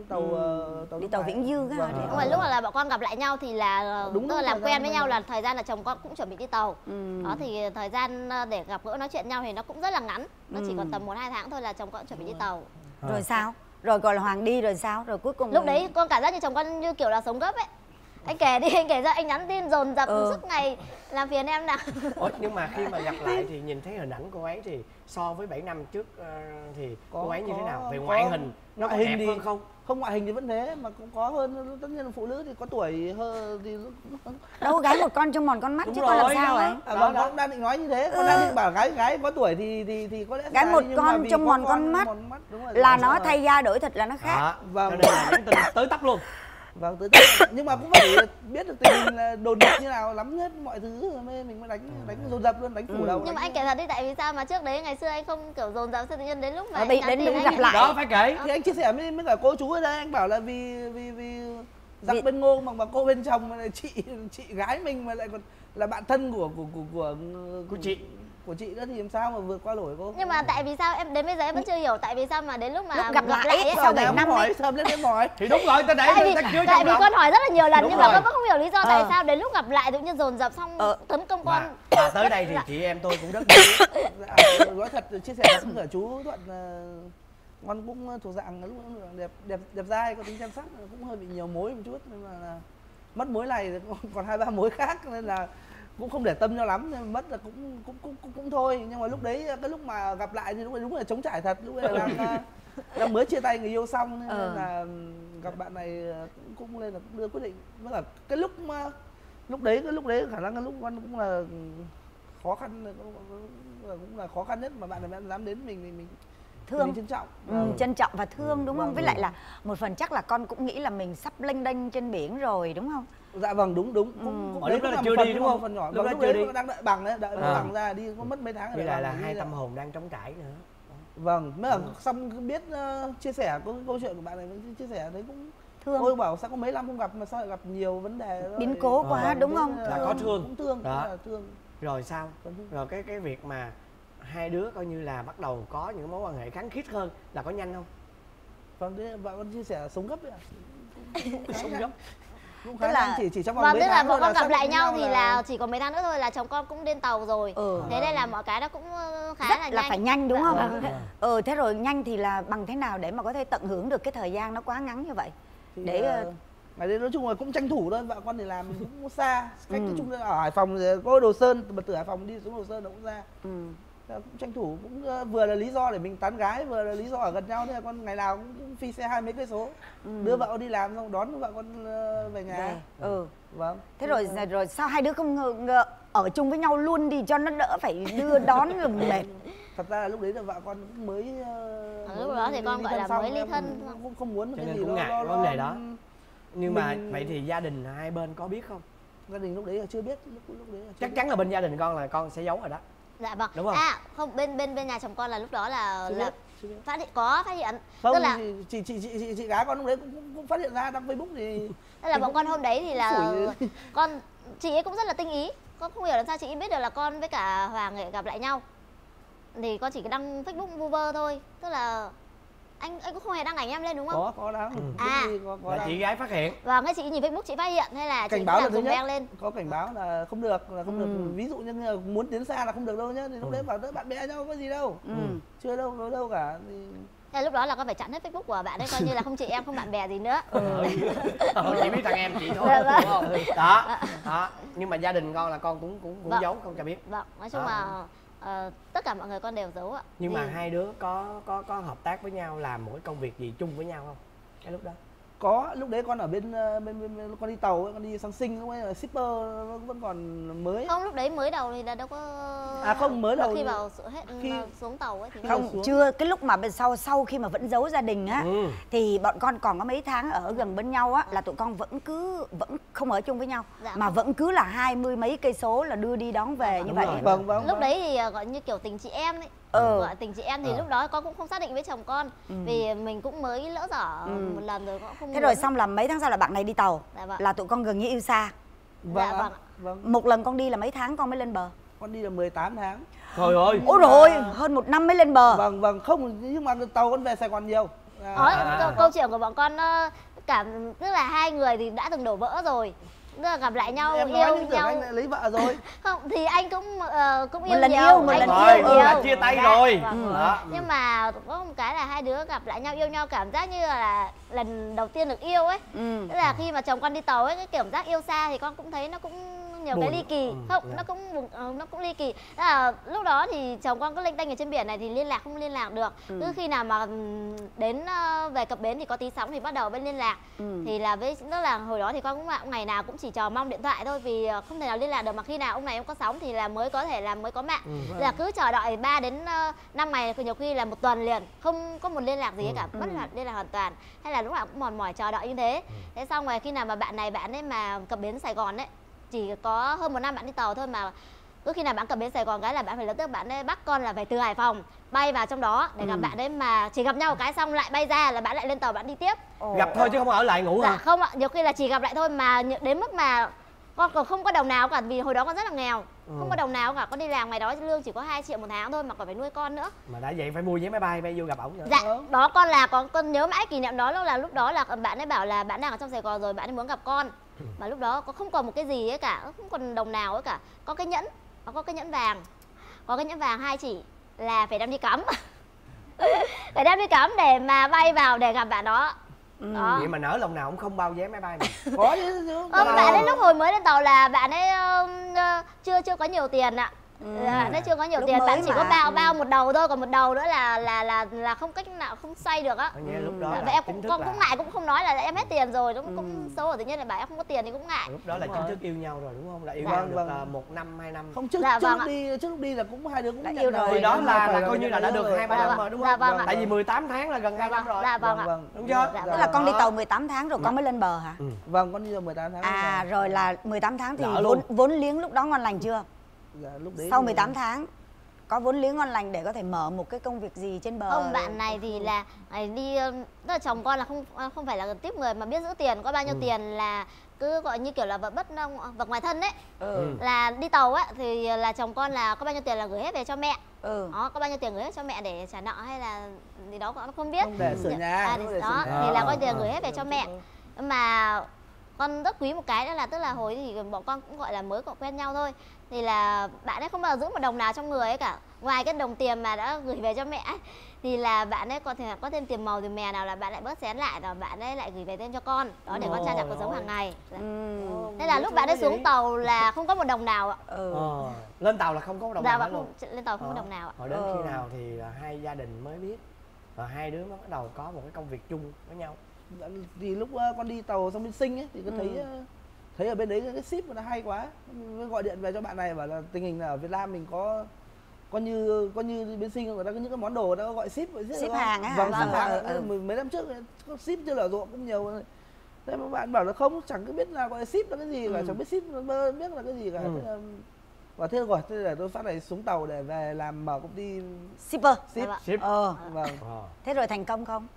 S6: tàu
S4: Viễn Dương á.
S7: Đúng rồi, lúc là bọn con gặp lại nhau thì là tức là làm quen với nhau là thời gian là chồng con cũng chuẩn bị đi tàu. Đó thì thời gian để gặp gỡ nói chuyện nhau thì nó cũng rất là ngắn, nó chỉ còn tầm 1-2 tháng thôi là chồng con chuẩn bị đi tàu.
S4: Rồi sao? Rồi gọi là Hoàng đi rồi sao? Rồi cuối cùng
S7: lúc đấy con cảm giác như chồng con như kiểu là sống gấp ấy. Anh kể đi, anh kể ra, anh nhắn tin dồn dập suốt ngày làm phiền em nào.
S5: Ủa, nhưng mà khi mà gặp lại thì nhìn thấy hình ảnh cô ấy thì so với 7 năm trước thì cô ấy như thế nào? Về ngoại hình nó có đẹp hơn không?
S6: Không, ngoại hình thì vẫn thế, mà cũng có hơn, tất nhiên là phụ nữ thì có tuổi hơn thì
S4: đâu gái một con trông mòn con mắt chứ con làm sao vậy?
S6: Vâng, con đang định nói như thế, con đang định bảo gái có tuổi thì có lẽ
S4: gái một con trông mòn con mắt là nó thay da đổi thịt là nó khác.
S5: Vâng, cho nên là nhắn tin tới tấp luôn.
S6: Vâng, tới nhưng mà cũng phải biết được tình hình là đồn nhập như nào, lắm hết mọi thứ rồi mình mới đánh dồn dập luôn, đánh phủ đầu.
S7: Nhưng mà anh kể thật đi, tại vì sao mà trước đấy ngày xưa anh không kiểu dồn dập, tự nhiên đến lúc mà
S4: bị đến lúc gặp lại
S5: đó phải kể.
S6: Thì anh chia sẻ với cả cô chú ở đây, anh bảo là vì giặc bên ngô mà cô bên chồng mà lại chị gái mình mà lại còn là bạn thân của chị đó thì làm sao mà vượt qua nổi cô.
S7: Nhưng mà tại vì sao em đến bây giờ em vẫn chưa hiểu tại vì sao mà đến lúc mà
S4: gặp lại ấy,
S6: sau 7 năm hỏi thơm lên em hỏi
S5: thì đúng rồi,
S7: tại vì con hỏi rất là nhiều lần nhưng mà con cũng không hiểu lý do tại sao đến lúc gặp lại tự nhiên dồn dập xong tấn công con.
S5: Và tới đây thì chị em tôi cũng rất
S6: nói thật, chia sẻ thật với cả chú Thuận, con cũng thuộc dạng lúc đẹp dai, có tính chăm sóc, cũng hơi bị nhiều mối một chút nên là mất mối này còn 2-3 mối khác nên là cũng không để tâm cho lắm, nên mất là cũng thôi. Nhưng mà lúc đấy cái lúc mà gặp lại thì lúc đấy đúng là trống trải thật, lúc đấy là đang mới chia tay người yêu xong nên là gặp bạn này cũng lên là cũng đưa quyết định. Với cả cái lúc đấy khả năng cái lúc con cũng là khó khăn, cũng là khó khăn nhất mà bạn này dám đến mình thương, mình trân trọng.
S4: Trân trọng và thương đúng không? Với lại là một phần chắc là con cũng nghĩ là mình sắp lênh đênh trên biển rồi đúng không?
S6: Dạ vâng, đúng.
S5: Lúc đó là chưa đi đúng không?
S6: Phần nhỏ. Lúc đó chưa đi, đang đợi bằng đấy, đợi bằng ra đi có mất mấy tháng rồi.
S5: Là hai tâm hồn đang trống trải nữa.
S6: Vâng, mới là xong biết chia sẻ câu chuyện của bạn này, chia sẻ thấy cũng thương. Ôi bảo sao có mấy năm không gặp mà sao lại gặp nhiều vấn đề
S4: biến cố quá đúng không?
S5: Là có thương.
S6: Cũng thương,
S5: đó.
S6: Thương.
S5: Rồi sao? Rồi cái việc mà hai đứa coi như là bắt đầu có những mối quan hệ khăng khít hơn là có nhanh không?
S6: Vâng, thế bạn con chia sẻ sống gấp đấy ạ.
S5: Sống gấp.
S6: Tức là chỉ trong vòng mấy
S7: tức là
S6: tháng
S7: bọn con gặp lại nhau thì là chỉ còn mấy tháng nữa thôi là chồng con cũng lên tàu rồi. Thế nên là mọi cái nó cũng khá là nhanh.
S4: Là phải nhanh đúng không? Thế rồi nhanh thì là bằng thế nào để mà có thể tận hưởng được cái thời gian nó quá ngắn như vậy?
S6: Thì
S4: để
S6: ngày đấy nói chung là cũng tranh thủ thôi, vợ con thì làm cũng xa, cách nói chung là ở Hải Phòng có Đồ Sơn, mà từ Hải Phòng đi xuống Đồ Sơn nó cũng ra. Cũng tranh thủ, cũng vừa là lý do để mình tán gái, vừa là lý do ở gần nhau, nên là con ngày nào cũng phi xe 20 mấy cây số, đưa vợ con đi làm xong đón vợ con về nhà. Vâng.
S4: Thế rồi sao hai đứa không ở chung với nhau luôn đi cho nó đỡ phải đưa đón rồi mệt?
S6: Thật ra là lúc đấy là vợ con cũng mới
S7: lúc đó thì con gọi là mới ly thân,
S6: cũng không muốn
S5: cái
S6: gì
S5: cũng ngại vấn đề đó. Nhưng mà vậy thì gia đình hai bên có biết không?
S6: Gia đình lúc đấy là chưa biết, lúc đấy là
S5: chắc chắn là bên gia đình con là con sẽ giấu rồi đó.
S7: Dạ vâng.
S5: Đúng không?
S7: Không, bên nhà chồng con là lúc đó là phát hiện.
S6: Không,
S7: tức là
S6: chị gái con lúc đấy cũng phát hiện ra đăng Facebook thì
S7: tức là bọn con hôm đấy thì là chị ấy cũng rất là tinh ý. con không hiểu làm sao chị biết được là con với cả Hoàng lại gặp lại nhau. Thì con chỉ đăng Facebook vu vơ thôi, tức là anh cũng không hề đăng ảnh em lên đúng không?
S6: Có đăng.
S5: Là
S6: đăng.
S5: chị gái phát hiện.
S7: Vâng, cái chị nhìn Facebook chị phát hiện hay là
S6: Cảnh
S7: chị
S6: báo là
S7: làm
S6: thứ
S7: dùng
S6: nhất.
S7: đen lên?
S6: Có cảnh báo là không được, ví dụ như là muốn tiến xa là không được đâu nhá. Thì lúc đấy bảo đỡ bạn bè nhau có gì đâu. Chưa đâu cả. Thì
S7: Thế lúc đó là con phải chặn hết Facebook của bạn ấy, coi như là không chị em không bạn bè gì nữa.
S5: Chỉ biết thằng em chị thôi,
S7: Dạ, vâng.
S5: đúng không? Đó. Nhưng mà gia đình con là con cũng
S7: Vâng.
S5: giấu, không cho biết.
S7: Vâng, nói chung là tất cả mọi người con đều giấu ạ.
S5: Nhưng mà hai đứa có hợp tác với nhau làm một cái công việc gì chung với nhau không? Cái lúc đó.
S6: có, lúc đấy con ở bên con đi tàu ấy, con đi sang Sing, lúc ấy là shipper nó vẫn còn mới.
S7: Không, lúc đấy mới đầu thì là đâu có.
S6: Không, mới đầu
S7: khi vào
S6: khi
S7: xuống tàu ấy thì
S4: Không, chưa, cái lúc mà sau khi mà vẫn giấu gia đình á thì bọn con còn có mấy tháng ở gần bên nhau á là tụi con vẫn không ở chung với nhau,
S7: Dạ,
S4: mà
S7: không.
S4: vẫn cứ là 20 mấy cây số là đưa đi đón về như vậy.
S6: Vâng.
S7: Lúc đấy thì gọi như kiểu tình chị em ấy. Gọi tình chị em thì lúc đó con cũng không xác định với chồng con, vì mình cũng mới lỡ dở một lần rồi, cũng không.
S4: Thế rồi xong là mấy tháng sau là bạn này đi tàu,
S7: Dạ, vâng.
S4: là tụi con gần như yêu xa.
S6: Vâng.
S4: Một lần con đi là mấy tháng con mới lên bờ?
S6: Con đi là 18 tháng.
S5: Trời ơi.
S4: Ôi rồi hơn 1 năm mới lên bờ.
S6: Vâng, không, nhưng mà tàu con về Sài Gòn nhiều.
S7: Câu chuyện của bọn con nó tức là hai người thì đã từng đổ vỡ rồi, tức là gặp lại nhau,
S6: Em
S7: yêu
S6: nói nhưng tưởng
S7: nhau.
S6: anh lại lấy vợ rồi.
S7: Không thì anh cũng yêu
S4: lần
S7: nhiều,
S4: yêu, một
S7: anh
S4: lần
S7: cũng
S4: yêu.
S5: Là chia tay rồi.
S7: Vâng. Nhưng mà có một cái là hai đứa gặp lại nhau, yêu nhau cảm giác như là lần đầu tiên được yêu ấy. Tức là khi mà chồng con đi tàu ấy, cái cảm giác yêu xa thì con cũng thấy nó cũng nhiều cái ly kỳ. Nó cũng ly kỳ. Tức là lúc đó thì chồng con cứ lênh đênh ở trên biển này thì không liên lạc được. Cứ khi nào mà đến về cập bến thì có tí sóng thì bắt đầu bên liên lạc. Thì là tức là hồi đó thì con cũng ngày nào cũng chỉ chờ mong điện thoại thôi, vì không thể nào liên lạc được, mà khi nào ông này ông có sóng thì là mới có mạng. Là cứ chờ đợi 3 đến 5 ngày, nhiều khi là 1 tuần liền không có một liên lạc gì cả, mất liên lạc hoàn toàn, hay là lúc nào cũng mòn mỏi chờ đợi như thế. Thế xong rồi khi nào mà bạn ấy mà cập bến Sài Gòn ấy, chỉ có hơn 1 năm bạn đi tàu thôi mà cứ khi nào bạn cập bến Sài Gòn cái là bạn phải lập tức bạn ấy bắt con là phải từ Hải Phòng bay vào trong đó để gặp bạn ấy, mà chỉ gặp nhau cái xong lại bay ra là bạn lại lên tàu bạn đi tiếp.
S5: Gặp thôi chứ không ở lại ngủ hả?
S7: Dạ không ạ, nhiều khi là chỉ gặp lại thôi mà đến mức mà con còn không có đồng nào cả, vì hồi đó con rất là nghèo, không có đồng nào cả. Con đi làm ngày đó lương chỉ có 2 triệu 1 tháng thôi mà còn phải nuôi con nữa.
S5: Mà đã vậy phải mua vé máy bay vô gặp ổng nữa.
S7: Dạ, đó con nhớ mãi kỷ niệm đó là lúc đó là bạn ấy bảo là bạn đang ở trong Sài Gòn rồi, bạn ấy muốn gặp con. Mà lúc đó có không còn một cái gì ấy cả, không còn đồng nào ấy cả. Có cái nhẫn, có cái nhẫn vàng. Có cái nhẫn vàng 2 chỉ là phải đem đi cắm. Phải đem đi cắm để mà bay vào để gặp bạn đó.
S5: Vậy mà nỡ lòng nào cũng không bao vé máy bay mà.
S6: Có chứ.
S7: Bạn ấy lúc hồi mới lên tàu là bạn ấy chưa có nhiều tiền ạ. Nó chưa có nhiều tiền, bạn chỉ có bao một đầu thôi, còn một đầu nữa là không cách nào không xoay được á.
S5: Lúc đó
S7: Vậy em cũng ngại, cũng không nói là em hết tiền rồi, cũng xấu hổ, tự nhiên là bảo em không có tiền thì cũng ngại.
S5: Lúc đó là chính thức yêu nhau rồi đúng không? Là yêu nhau được 1 năm 2 năm.
S6: Không, trước lúc đi là cũng hai đứa cũng
S4: yêu rồi.
S5: Thì đó là coi như là đã được 2-3 năm rồi đúng không? Tại vì 18 tháng là gần 2 năm rồi.
S7: Dạ vâng ạ.
S5: Đúng chưa?
S4: Tức là con đi tàu 18 tháng rồi con mới lên bờ hả?
S6: Vâng, con đi được 18 tháng.
S4: Rồi là 18 tháng thì vốn liếng lúc đó ngon lành chưa?
S6: Dạ, lúc đấy
S4: sau 18 tháng có vốn liếng ngon lành để có thể mở một cái công việc gì trên bờ?
S7: Không, bạn này thì là đi, tức là chồng con là không phải là tiếp người mà biết giữ tiền, có bao nhiêu tiền là cứ gọi như kiểu là vật ngoài thân đấy. Là đi tàu á thì là chồng con là có bao nhiêu tiền là gửi hết về cho mẹ. Đó, có bao nhiêu tiền gửi hết cho mẹ để trả nợ hay là gì đó con không biết.
S6: Không để sửa nhà.
S7: Đó, thì là có tiền gửi hết về cho mẹ. Mà con rất quý một cái đó là tức là hồi thì bọn con cũng gọi là mới quen nhau thôi, thì là bạn ấy không bao giờ giữ một đồng nào trong người ấy cả, ngoài cái đồng tiền mà đã gửi về cho mẹ ấy, thì là bạn ấy có thêm tiền màu tiền mè nào là bạn lại bớt xén lại rồi bạn ấy lại gửi về thêm cho con đó để con trang trải cuộc sống hàng ngày. Thế là lúc bạn ấy xuống tàu là không có một đồng nào ạ.
S5: Lên tàu là không có một đồng nào hết luôn.
S7: Lên tàu không có đồng nào ạ.
S5: Rồi đến khi nào thì hai gia đình mới biết và hai đứa mới bắt đầu có một cái công việc chung với nhau?
S6: Thì lúc con đi tàu sang bên Sing ấy thì có thấy ở bên đấy cái ship nó hay quá, gọi điện về cho bạn này bảo là tình hình là ở Việt Nam mình có như bên Sing người ta có những cái món đồ đó gọi ship
S4: hàng á.
S6: Vâng, ship hàng. Mấy năm trước có ship chưa là ruộng cũng nhiều. Thế mà bạn bảo là không, chẳng có biết là gọi là ship là cái gì cả, chẳng biết ship nó biết là cái gì cả. Và thế rồi, thế là tôi phát này xuống tàu để về làm mở công ty
S4: shipper.
S6: Ship.
S5: Ship.
S6: Vâng.
S4: Thế rồi thành công không?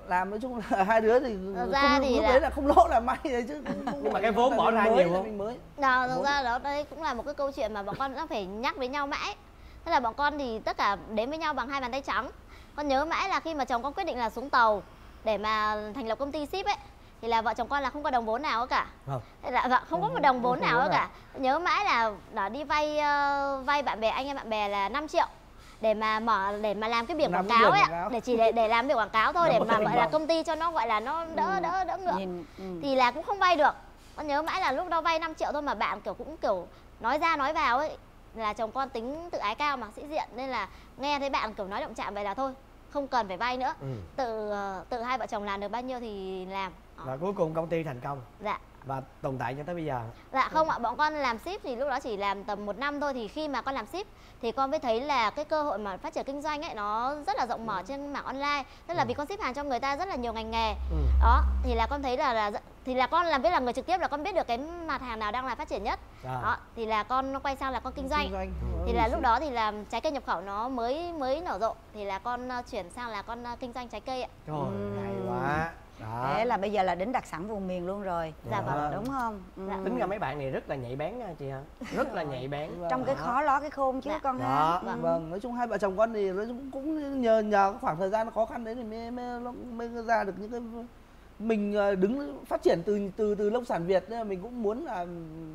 S6: làm nói chung là hai đứa thì
S7: thì
S6: lúc đấy là không lỗ là may đấy chứ
S5: Nhưng mà cái vốn bỏ ra nhiều không?
S6: mình mới
S7: thực ra đó đây cũng là một cái câu chuyện mà bọn con đã phải nhắc với nhau mãi. Thế là bọn con thì tất cả đến với nhau bằng hai bàn tay trắng. Con nhớ mãi là khi mà chồng con quyết định là xuống tàu để mà thành lập công ty ship ấy, thì là vợ chồng con là không có đồng vốn nào cả. Thế là không có một đồng vốn nào cả. Nhớ mãi là đi vay bạn bè, anh em bạn bè là 5 triệu để mà làm cái biển quảng cáo ấy, để làm biển quảng cáo thôi, để mà gọi là công ty cho nó gọi là nó đỡ ngượng. Thì là cũng không vay được. Con nhớ mãi là lúc đó vay 5 triệu thôi mà bạn cũng nói ra nói vào ấy, là chồng con tính tự ái cao mà sĩ diện, nên là nghe thấy bạn nói động chạm vậy là thôi, không cần phải vay nữa. Tự hai vợ chồng làm được bao nhiêu thì làm.
S5: Và cuối cùng công ty thành công.
S7: Dạ.
S5: Và tồn tại cho tới bây giờ.
S7: Dạ không ạ, bọn con làm ship thì lúc đó chỉ làm tầm 1 năm thôi. Thì khi mà con làm ship thì con mới thấy là cái cơ hội mà phát triển kinh doanh ấy nó rất là rộng mở trên mạng online. Tức là vì con ship hàng cho người ta rất là nhiều ngành nghề. Đó, thì là con thấy là con làm biết là người trực tiếp là con biết được cái mặt hàng nào đang là phát triển nhất. Đó, thì là con quay sang là con kinh doanh. Thì là lúc đó thì làm trái cây nhập khẩu nó mới nở rộ, thì là con chuyển sang là con kinh doanh trái cây ạ.
S5: Trời hay quá. Đó.
S4: Thế là bây giờ là đến đặc sản vùng miền luôn rồi.
S7: Dạ vâng.
S4: Đúng không?
S7: Dạ.
S5: Tính ra mấy bạn này rất là nhạy bén nha chị hả? Rất là nhạy bén.
S4: Trong cái khó ló cái khôn chứ con ha.
S6: Vâng, nói chung hai vợ chồng con thì nói chung cũng nhờ cái khoảng thời gian khó khăn đấy thì mới ra được những cái mình đứng phát triển từ nông sản Việt, nên là mình cũng muốn là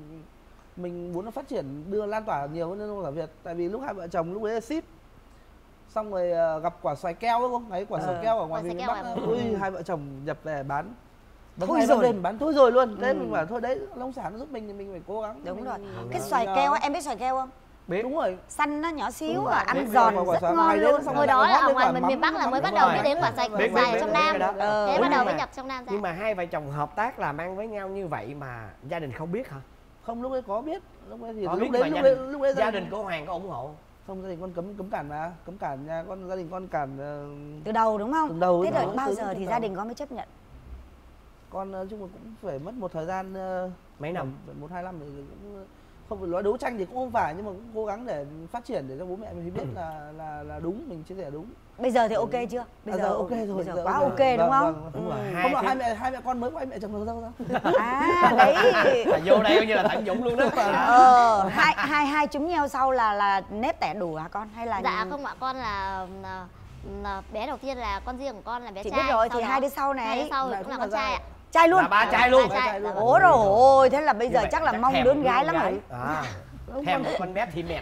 S6: mình muốn phát triển đưa lan tỏa nhiều hơn nông sản Việt. Tại vì lúc hai vợ chồng lúc ấy là ship xong rồi gặp quả xoài keo đúng không? Đấy, quả xoài keo ở ngoài miền Bắc. Ui, hai vợ chồng nhập về bán thôi rồi, bán thôi rồi luôn. Thế mình bảo thôi đấy, nông sản nó giúp mình thì mình phải cố gắng.
S4: Đúng rồi. Cái xoài keo em biết xoài keo không?
S6: Biết. Đúng rồi.
S4: Xanh nó nhỏ xíu và ăn giòn rất ngon luôn.
S7: Hồi đó là ở ngoài miền Bắc là mới bắt đầu biết đến quả xoài ở trong Nam. Thế bắt đầu mới nhập trong Nam ra.
S5: Nhưng mà hai vợ chồng hợp tác làm ăn với nhau như vậy mà gia đình không biết hả?
S6: Không, lúc ấy có biết. Lúc ấy thì
S5: lúc đấy gia đình của Hoàng có ủng hộ?
S6: Không, gia đình con cấm cản mà, cấm cản nha, gia đình con cản
S4: từ đầu đúng không?
S6: Từ đầu.
S4: Thế rồi bao giờ thì gia đình con mới chấp nhận?
S6: Con nói chung là cũng phải mất một thời gian
S5: mấy năm,
S6: 1-2 năm thì cũng không phải nói đấu tranh thì cũng không phải, nhưng mà cũng cố gắng để phát triển để cho bố mẹ mình biết là đúng, mình chia sẻ đúng.
S4: Bây giờ thì ok chưa? Bây giờ
S6: ok rồi,
S4: bây giờ quá ok đúng không?
S5: Đúng rồi.
S6: Không là hai mẹ con mới quay mẹ chồng làm dâu ra.
S4: Đấy.
S5: Vô đây coi như là tận dụng luôn đó.
S4: Hai chúng nhau sau là nếp tẻ đủ hả con hay là?
S7: Dạ không ạ, con là bé đầu tiên là con riêng của con là bé
S4: chị
S7: trai.
S4: Biết rồi thì hai đứa sau này.
S7: Hai đứa sau cũng là con trai ạ.
S4: Trai luôn.
S5: Là ba trai luôn.
S4: Ủa rồi ôi, thế là bây giờ chắc là mong đứa gái lắm rồi.
S5: Thèm một con bé thị mệt.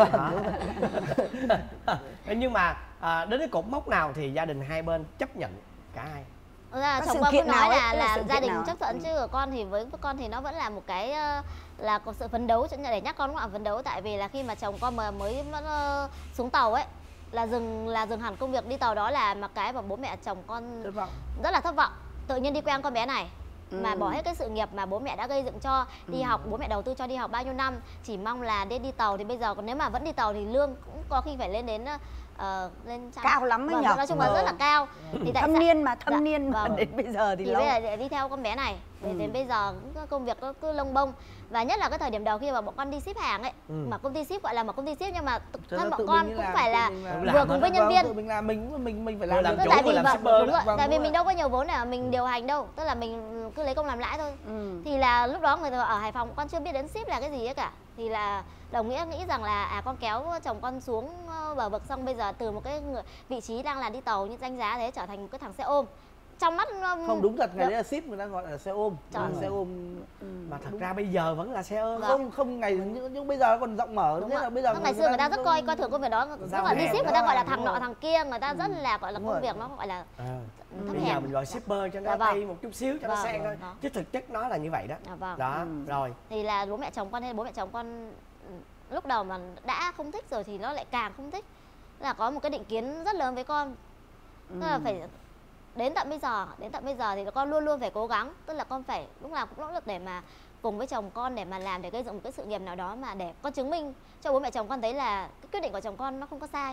S5: Nhưng mà đến cái cột mốc nào thì gia đình hai bên chấp nhận cả hai?
S7: Chồng con cũng nói là gia đình chấp thuận, chứ của con thì với con thì nó vẫn là một cái là có sự phấn đấu, để nhắc con cũng là phấn đấu. Tại vì là khi mà chồng con mà mới xuống tàu ấy là dừng hẳn công việc đi tàu đó, là một cái mà bố mẹ chồng con rất là thất vọng. Tự nhiên đi quen con bé này mà bỏ hết cái sự nghiệp mà bố mẹ đã gây dựng cho, đi học, bố mẹ đầu tư cho đi học bao nhiêu năm, chỉ mong là đi tàu. Thì bây giờ còn nếu mà vẫn đi tàu thì lương cũng có khi phải lên đến lên
S4: cao lắm ấy nhỉ?
S7: Nói chung là rất là cao. Thì tại
S4: thâm niên mà đến bây giờ thì lâu.
S7: Bây giờ để đi theo con bé này đến bây giờ công việc nó cứ lông bông. Và nhất là cái thời điểm đầu khi mà bọn con đi ship hàng ấy, mà công ty ship gọi là một công ty ship, nhưng mà thân bọn con cũng phải là vừa cùng với nhân viên.
S6: Tự mình làm, mình phải làm được.
S7: Tại vì đúng rồi, tại vì mình đâu có nhiều vốn để mà mình điều hành đâu, tức là mình cứ lấy công làm lãi thôi. Thì là lúc đó người ta ở Hải Phòng con chưa biết đến ship là cái gì ấy cả, thì là đồng nghĩa nghĩ rằng là con kéo chồng con xuống bờ vực, xong bây giờ từ một cái vị trí đang là đi tàu như danh giá thế trở thành một cái thằng xe ôm. Trong mắt
S6: không đúng thật, ngày đấy là ship người ta gọi là xe ôm. Xe ôm
S5: mà thật ra bây giờ vẫn là xe ôm.
S6: Không ngày nhưng bây giờ còn rộng mở. Thế là bây giờ
S7: ngày xưa người ta rất coi thường công việc đó. Tức là đi ship người ta gọi là thằng nọ thằng kia, người ta rất là gọi là công việc nó gọi là
S5: bây giờ mình gọi shipper cho nó tay một chút xíu cho nó sang thôi, chứ thực chất nó là như vậy đó. Đó rồi thì là bố mẹ chồng con lúc đầu mà đã không thích rồi thì nó lại càng không thích, là có một cái định kiến rất lớn với con, tức là phải đến tận bây giờ thì con luôn luôn phải cố gắng, tức là con phải lúc nào cũng nỗ lực để mà cùng với chồng con để mà làm, để gây dựng một cái sự nghiệp nào đó mà để con chứng minh cho bố mẹ chồng con thấy là cái quyết định của chồng con nó không có sai.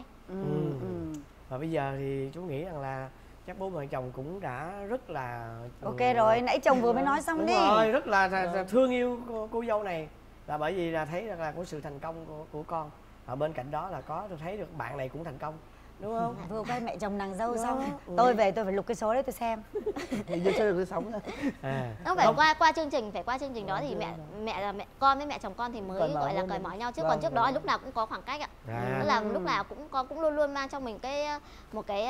S5: Và bây giờ thì chú nghĩ rằng là chắc bố mẹ chồng cũng đã rất là
S4: ok rồi, nãy chồng vừa mới nói xong
S5: đúng
S4: đi
S5: rồi, rất là thương yêu cô dâu này, là bởi vì là thấy rằng là có sự thành công của con. Ở bên cạnh đó là tôi thấy được bạn này cũng thành công, đúng không?
S4: Vừa quay Mẹ chồng nàng dâu xong tôi về tôi phải lục cái số đấy tôi xem.
S6: Hình như chơi được cái sóng rồi.
S7: Không phải qua chương trình, phải qua chương trình đó thì mẹ con với mẹ chồng con thì mới gọi là cởi mở nhau, chứ còn trước đó lúc nào cũng có khoảng cách ạ. Tức là lúc nào cũng luôn luôn mang trong mình một cái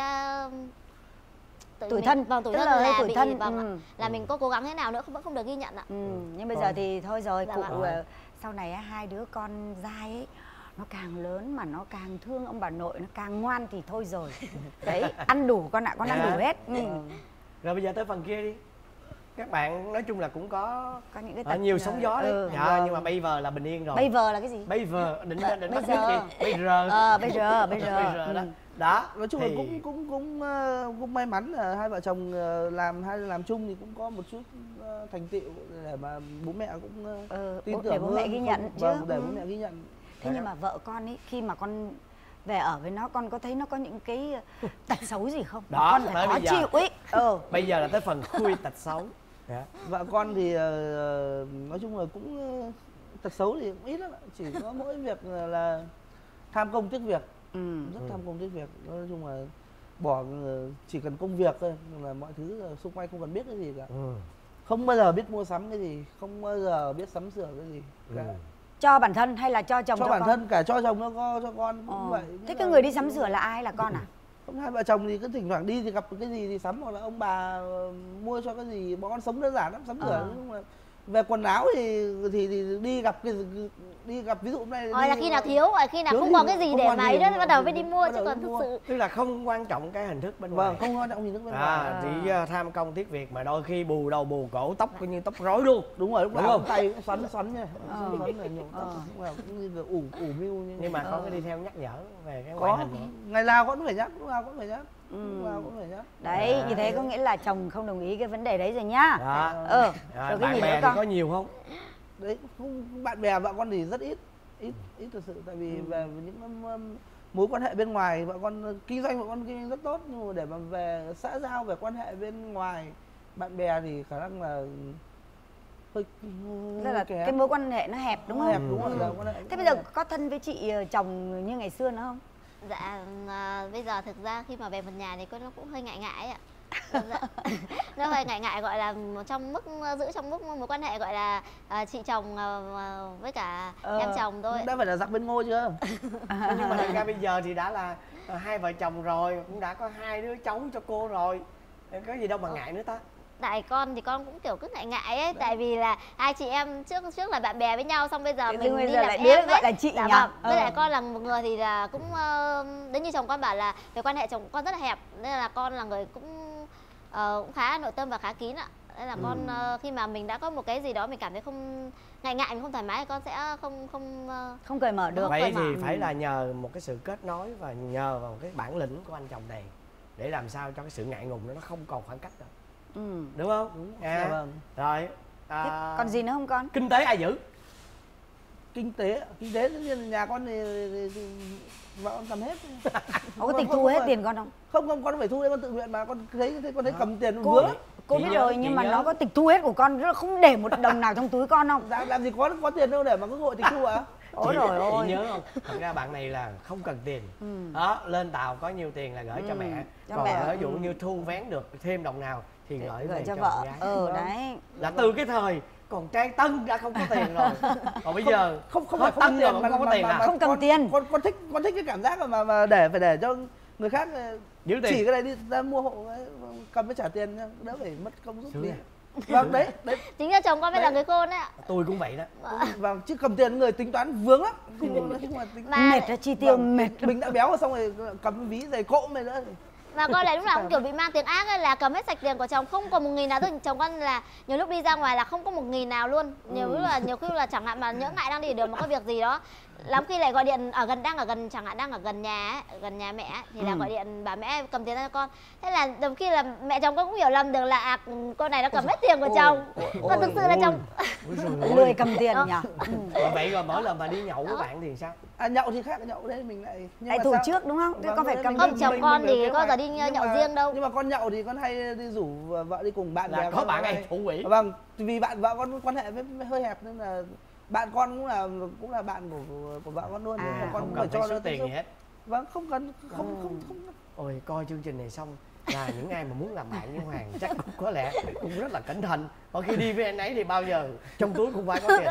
S4: tuổi thân.
S7: Vâng, tuổi
S4: Tức
S7: thân
S4: là
S7: là
S4: tuổi
S7: bị
S4: thân.
S7: là mình có cố gắng thế nào nữa vẫn không được ghi nhận ạ.
S4: Nhưng bây giờ thì thôi rồi,
S7: Dạ
S4: cụ
S7: vâng.
S4: sau này á, hai đứa con dai ấy nó càng lớn mà nó càng thương ông bà nội, nó càng ngoan thì thôi rồi. Đấy, ăn đủ con ạ, con ăn đủ hết.
S5: Rồi bây giờ tới phần kia đi. Các bạn nói chung là cũng có
S4: những cái tật
S5: nhiều sóng gió đấy. Nhưng mà bây giờ là bình yên rồi.
S4: Bây giờ là cái gì?
S5: Bây giờ định
S4: bây
S5: bắt
S4: giờ.
S5: gì? Bây giờ.
S4: Bây giờ.
S5: Đó.
S6: Nói chung là cũng may mắn là hai vợ chồng làm chung thì cũng có một chút thành tựu để mà bố mẹ cũng tin tưởng
S4: để bố mẹ ghi nhận chứ.
S6: Vâng, để bố mẹ ghi nhận.
S4: Thế nhưng mà vợ con ấy, khi mà con về ở với nó, con có thấy nó có những cái tật xấu gì không?
S5: Đó,
S4: con phải khó chịu ấy.
S5: Bây giờ là tới phần khui tật xấu.
S6: Vợ con thì nói chung là cũng tật xấu thì cũng ít lắm, chỉ có mỗi việc là tham công tiếc việc. Rất tham công tiếc việc. Nói chung là chỉ cần công việc thôi, là mọi thứ xung quanh không cần biết cái gì cả. Không bao giờ biết mua sắm cái gì, không bao giờ biết sắm sửa cái gì cả.
S4: Cho bản thân hay là cho chồng?
S6: Cho bản thân, cả cho chồng nó có, cho con cũng vậy.
S4: Thế cái người đi sắm sửa là ai, là con à?
S6: Không, hai vợ chồng thì cứ thỉnh thoảng đi thì gặp cái gì thì sắm, hoặc là ông bà mua cho cái gì. Bọn con sống đơn giản lắm, sắm sửa. Nhưng mà về quần áo thì đi gặp ví dụ hôm nay
S7: là khi nào thiếu, khi nào không có cái gì để mà ấy đó bắt đầu mới đi mua, chứ còn thực sự
S5: tức là không quan trọng cái hình thức bên ngoài.
S6: Vâng, không quan trọng hình thức bên ngoài.
S5: Chỉ tham công tiếc việc mà đôi khi bù đầu bù cổ, tóc coi như tóc rối luôn.
S6: Đúng rồi, lúc nào tay cũng xoắn nha, xoắn này nhổ tóc, lúc nào cũng như là ủ mưu.
S5: Nhưng mà có cái đi theo nhắc nhở về cái ngoại hình nữa.
S6: Ngày nào cũng phải nhắc, lúc nào cũng phải nhắc.
S4: Đấy, như thế có nghĩa là chồng không đồng ý cái vấn đề đấy rồi nhá.
S5: Rồi
S4: cái
S5: bạn
S4: gì
S5: bè
S4: nữa
S5: thì
S4: con?
S5: có nhiều không?
S6: Đấy, bạn bè vợ con thì rất ít thật sự. Tại vì về những mối quan hệ bên ngoài, vợ con kinh doanh rất tốt, nhưng mà để mà về xã giao, về quan hệ bên ngoài bạn bè thì khả năng là hơi
S4: là cái mối quan hệ nó hẹp đúng không?
S6: Hẹp, đúng rồi.
S4: Thế bây giờ có thân với chị chồng như ngày xưa nữa không?
S7: Dạ, bây giờ thực ra khi mà về một nhà thì nó cũng hơi ngại ngại ạ. Dạ. Nó hơi ngại gọi là giữ trong mức mối quan hệ gọi là chị chồng với cả em chồng thôi.
S6: Đã phải là giặc bên Ngô chưa?
S5: Nhưng mà thực ra bây giờ thì đã là hai vợ chồng rồi, cũng đã có 2 đứa cháu cho cô rồi, có gì đâu mà ngại nữa ta.
S7: Tại con thì con cũng kiểu cứ ngại ấy. Tại vì là hai chị em trước là bạn bè với nhau, xong bây giờ mình đi làm em
S4: gọi là chị nhỉ?
S7: Với lại con là một người thì là cũng đến như chồng con bảo là về quan hệ chồng con rất là hẹp, nên là con là người cũng khá nội tâm và khá kín ạ. Nên là con khi mà mình đã có một cái gì đó mình cảm thấy không ngại, mình không thoải mái thì con sẽ
S4: không cởi mở được.
S5: Vậy thì phải là nhờ một cái sự kết nối và nhờ vào cái bản lĩnh của anh chồng này để làm sao cho cái sự ngại ngùng nó không còn khoảng cách nữa. Đúng không? Đúng.
S6: Vâng.
S5: Rồi
S4: còn gì nữa không con?
S5: Kinh tế ai giữ?
S6: Kinh tế tất nhiên nhà con thì vợ con cầm hết.
S4: Có tịch thu hết tiền con không?
S6: Không, con phải thu đấy, con tự nguyện mà. Con thấy cầm tiền vướng.
S4: Cô biết rồi, nhưng mà nó có tịch thu hết của con, rất là không để một đồng nào trong túi con không?
S6: Làm gì có tiền đâu để mà có hội tịch thu à?
S4: Ôi rồi ôi.
S5: Chị nhớ không? Thật ra bạn này là không cần tiền. Đó, lên tàu có nhiêu tiền là gửi cho mẹ. Còn ví dụ như thu vén được thêm đồng nào thì gửi về cho
S4: vợ.
S5: gái.
S4: Đấy.
S5: Là từ cái thời còn trai tân đã không có tiền rồi. Còn bây giờ
S6: không phải không
S5: tân
S6: tiền
S5: rồi không có tiền nào.
S4: Không cầm tiền.
S6: Con thích cái cảm giác mà phải để cho người khác
S5: giữ tiền.
S6: Chỉ cái này đi ra mua hộ cầm với trả tiền nha, đỡ phải mất công rút tiền. Vâng, đấy.
S7: Chính là chồng con mới là người khôn đấy ạ.
S5: Tôi cũng vậy đó.
S6: Vâng, chứ cầm tiền người tính toán vướng lắm.
S4: Mệt là chi tiêu mệt.
S6: Mình đã béo rồi xong rồi cầm ví giày cộm này nữa.
S7: Mà con lại lúc nào cũng kiểu bị mang tiếng ác ấy, là cầm hết sạch tiền của chồng, không còn 1.000 nào thôi. Chồng con là nhiều lúc đi ra ngoài là không có 1.000 nào luôn. Nhiều khi là chẳng hạn mà nhỡ ngại đang đi đường mà có việc gì đó, lắm khi lại gọi điện chẳng hạn đang ở gần nhà ấy, gần nhà mẹ ấy, thì là gọi điện bảo mẹ cầm tiền ra cho con. Thế là đôi khi là mẹ chồng con cũng hiểu lầm được là con này nó cầm hết tiền của chồng. Còn thực sự là chồng
S4: lười cầm tiền nhỉ.
S5: Vậy rồi mỗi lần mà đi nhậu với bạn thì sao?
S6: Nhậu thì khác, nhậu đấy mình lại
S4: thủ trước đúng không? Thế con phải cầm.
S7: Không, chồng con thì có giờ đi nhậu riêng đâu.
S6: Nhưng mà con nhậu thì con hay đi rủ vợ đi cùng bạn bè.
S5: Có bạn hay thủ quỷ.
S6: Vâng, vì vợ con quan hệ với hơi hẹp nên là bạn con cũng là bạn của vợ con luôn.
S5: Con không cần phải số tiền gì hết.
S6: Vâng, không cần không.
S5: Ôi coi chương trình này xong là những ai mà muốn làm bạn với Hoàng chắc cũng có lẽ cũng rất là cẩn thận. Còn khi đi với anh ấy thì bao giờ trong túi cũng phải có tiền.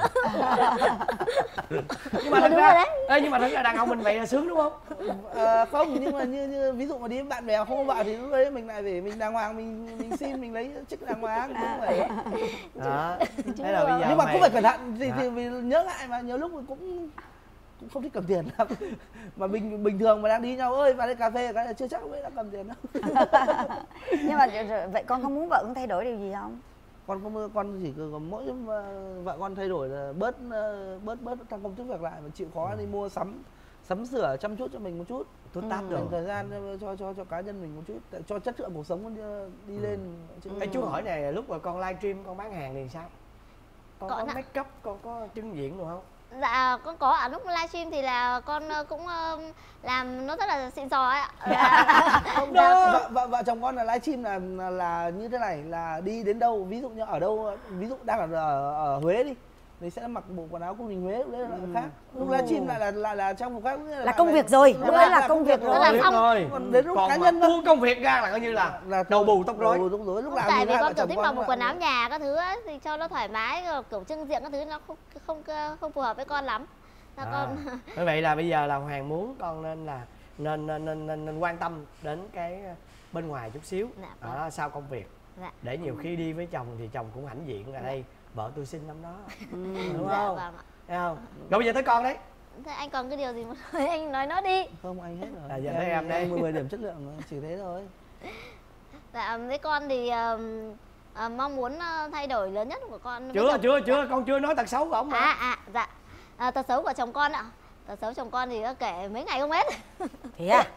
S5: Nhưng mà thật ra đàn ông mình vậy là sướng đúng không?
S6: Không, nhưng mà như ví dụ mà đi với bạn bè không có vợ thì lúc đấy mình lại để mình đàng hoàng, mình xin mình lấy chức đàng hoàng đúng vậy.
S5: Đó. Thế là bây giờ
S6: Nhưng mà cũng phải cẩn thận thì vì nhớ lại mà nhiều lúc mình cũng không thích cầm tiền lắm. Mà mình bình thường mà đang đi nhau ơi vào đây cà phê cái là chưa chắc mới đã cầm tiền đâu.
S4: Nhưng mà vậy con không muốn vợ con thay đổi điều gì không?
S6: Con chỉ có mỗi vợ con thay đổi là bớt tăng công chức việc lại và chịu khó đi mua sắm sửa chăm chút cho mình một chút,
S5: tốt tát rồi.
S6: dành thời gian cho cá nhân mình một chút, cho chất lượng cuộc sống đi lên.
S5: Ê, chú hỏi này, lúc mà con livestream con bán hàng thì sao? Con có make up, con có trưng diện được không?
S7: Dạ con có, ở lúc livestream thì là con cũng làm nó rất là xịn sò ấy ạ.
S6: Không, vợ chồng con là livestream là như thế này, là đi đến đâu, ví dụ như ở đâu, ví dụ đang ở Huế đi thì sẽ mặc bộ quần áo cung đình Huế, lúc đấy là khác. Lúc livestream là trong một khác
S4: là công việc rồi, lúc đấy là công việc rồi.
S6: Còn đến lúc
S5: còn
S6: cá nhân
S5: buông công việc ra là coi như là đầu bù tóc rối.
S6: Lúc nào
S7: tại vì con kiểu thích mặc một quần áo nhà các thứ ấy, thì cho nó thoải mái, kiểu trưng diện các thứ nó không phù hợp với con lắm. Con
S5: Bởi vậy là bây giờ là Hoàng muốn con nên quan tâm đến cái bên ngoài chút xíu. Dạ, sau công việc.
S7: Dạ.
S5: Để nhiều khi đi với chồng thì chồng cũng hãnh diện là đây vợ tôi xinh lắm đó. Đúng
S7: dạ,
S5: không?
S7: Vâng ạ.
S5: Thấy không? Rồi bây giờ tới con đấy.
S7: Thế anh còn cái điều gì mà anh nói nó đi.
S6: Không, anh hết rồi.
S5: Giờ tới em đây.
S6: 10 điểm chất lượng chỉ thế thôi.
S7: Dạ, với con thì mong muốn thay đổi lớn nhất của con.
S5: Chưa, con chưa nói tật xấu của ông mà.
S7: Dạ. Tật xấu của chồng con ạ. Tật xấu chồng con thì kể mấy ngày không hết.
S4: Thế à?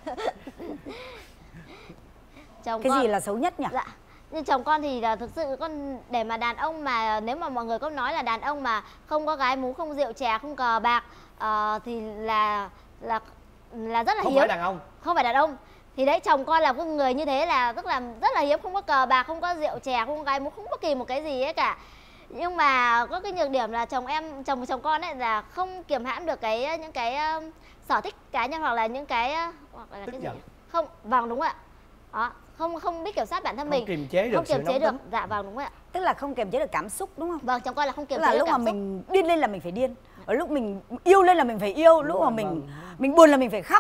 S7: Chồng
S4: cái
S7: con...
S4: gì là xấu nhất nhỉ?
S7: Dạ. Nhưng chồng con thì là thực sự con để mà đàn ông mà nếu mà mọi người có nói là đàn ông mà không có gái mú, không rượu chè, không cờ bạc thì là rất là
S5: không
S7: hiếm.
S5: Phải đàn ông.
S7: Không phải đàn ông. Thì đấy, chồng con là một người như thế là tức là rất là hiếm, không có cờ bạc, không có rượu chè, không có gái mú, không bất kỳ một cái gì ấy cả. Nhưng mà có cái nhược điểm là chồng con ấy là không kiềm hãm được những cái sở thích cá nhân hoặc là những cái cái gì? Không, vâng đúng ạ. Đó, không biết kiểm soát bản thân mình,
S5: không kiềm chế được,
S7: không kiềm chế được. Dạ vâng đúng rồi ạ.
S4: Tức là không kiềm chế được cảm xúc đúng không?
S7: Vâng, chồng con là không kiềm
S4: chế
S7: được
S4: cảm xúc. Lúc mà mình điên lên là mình phải điên, ở lúc mình yêu lên là mình phải yêu, lúc mà mình
S5: vâng.
S4: buồn là mình phải khóc.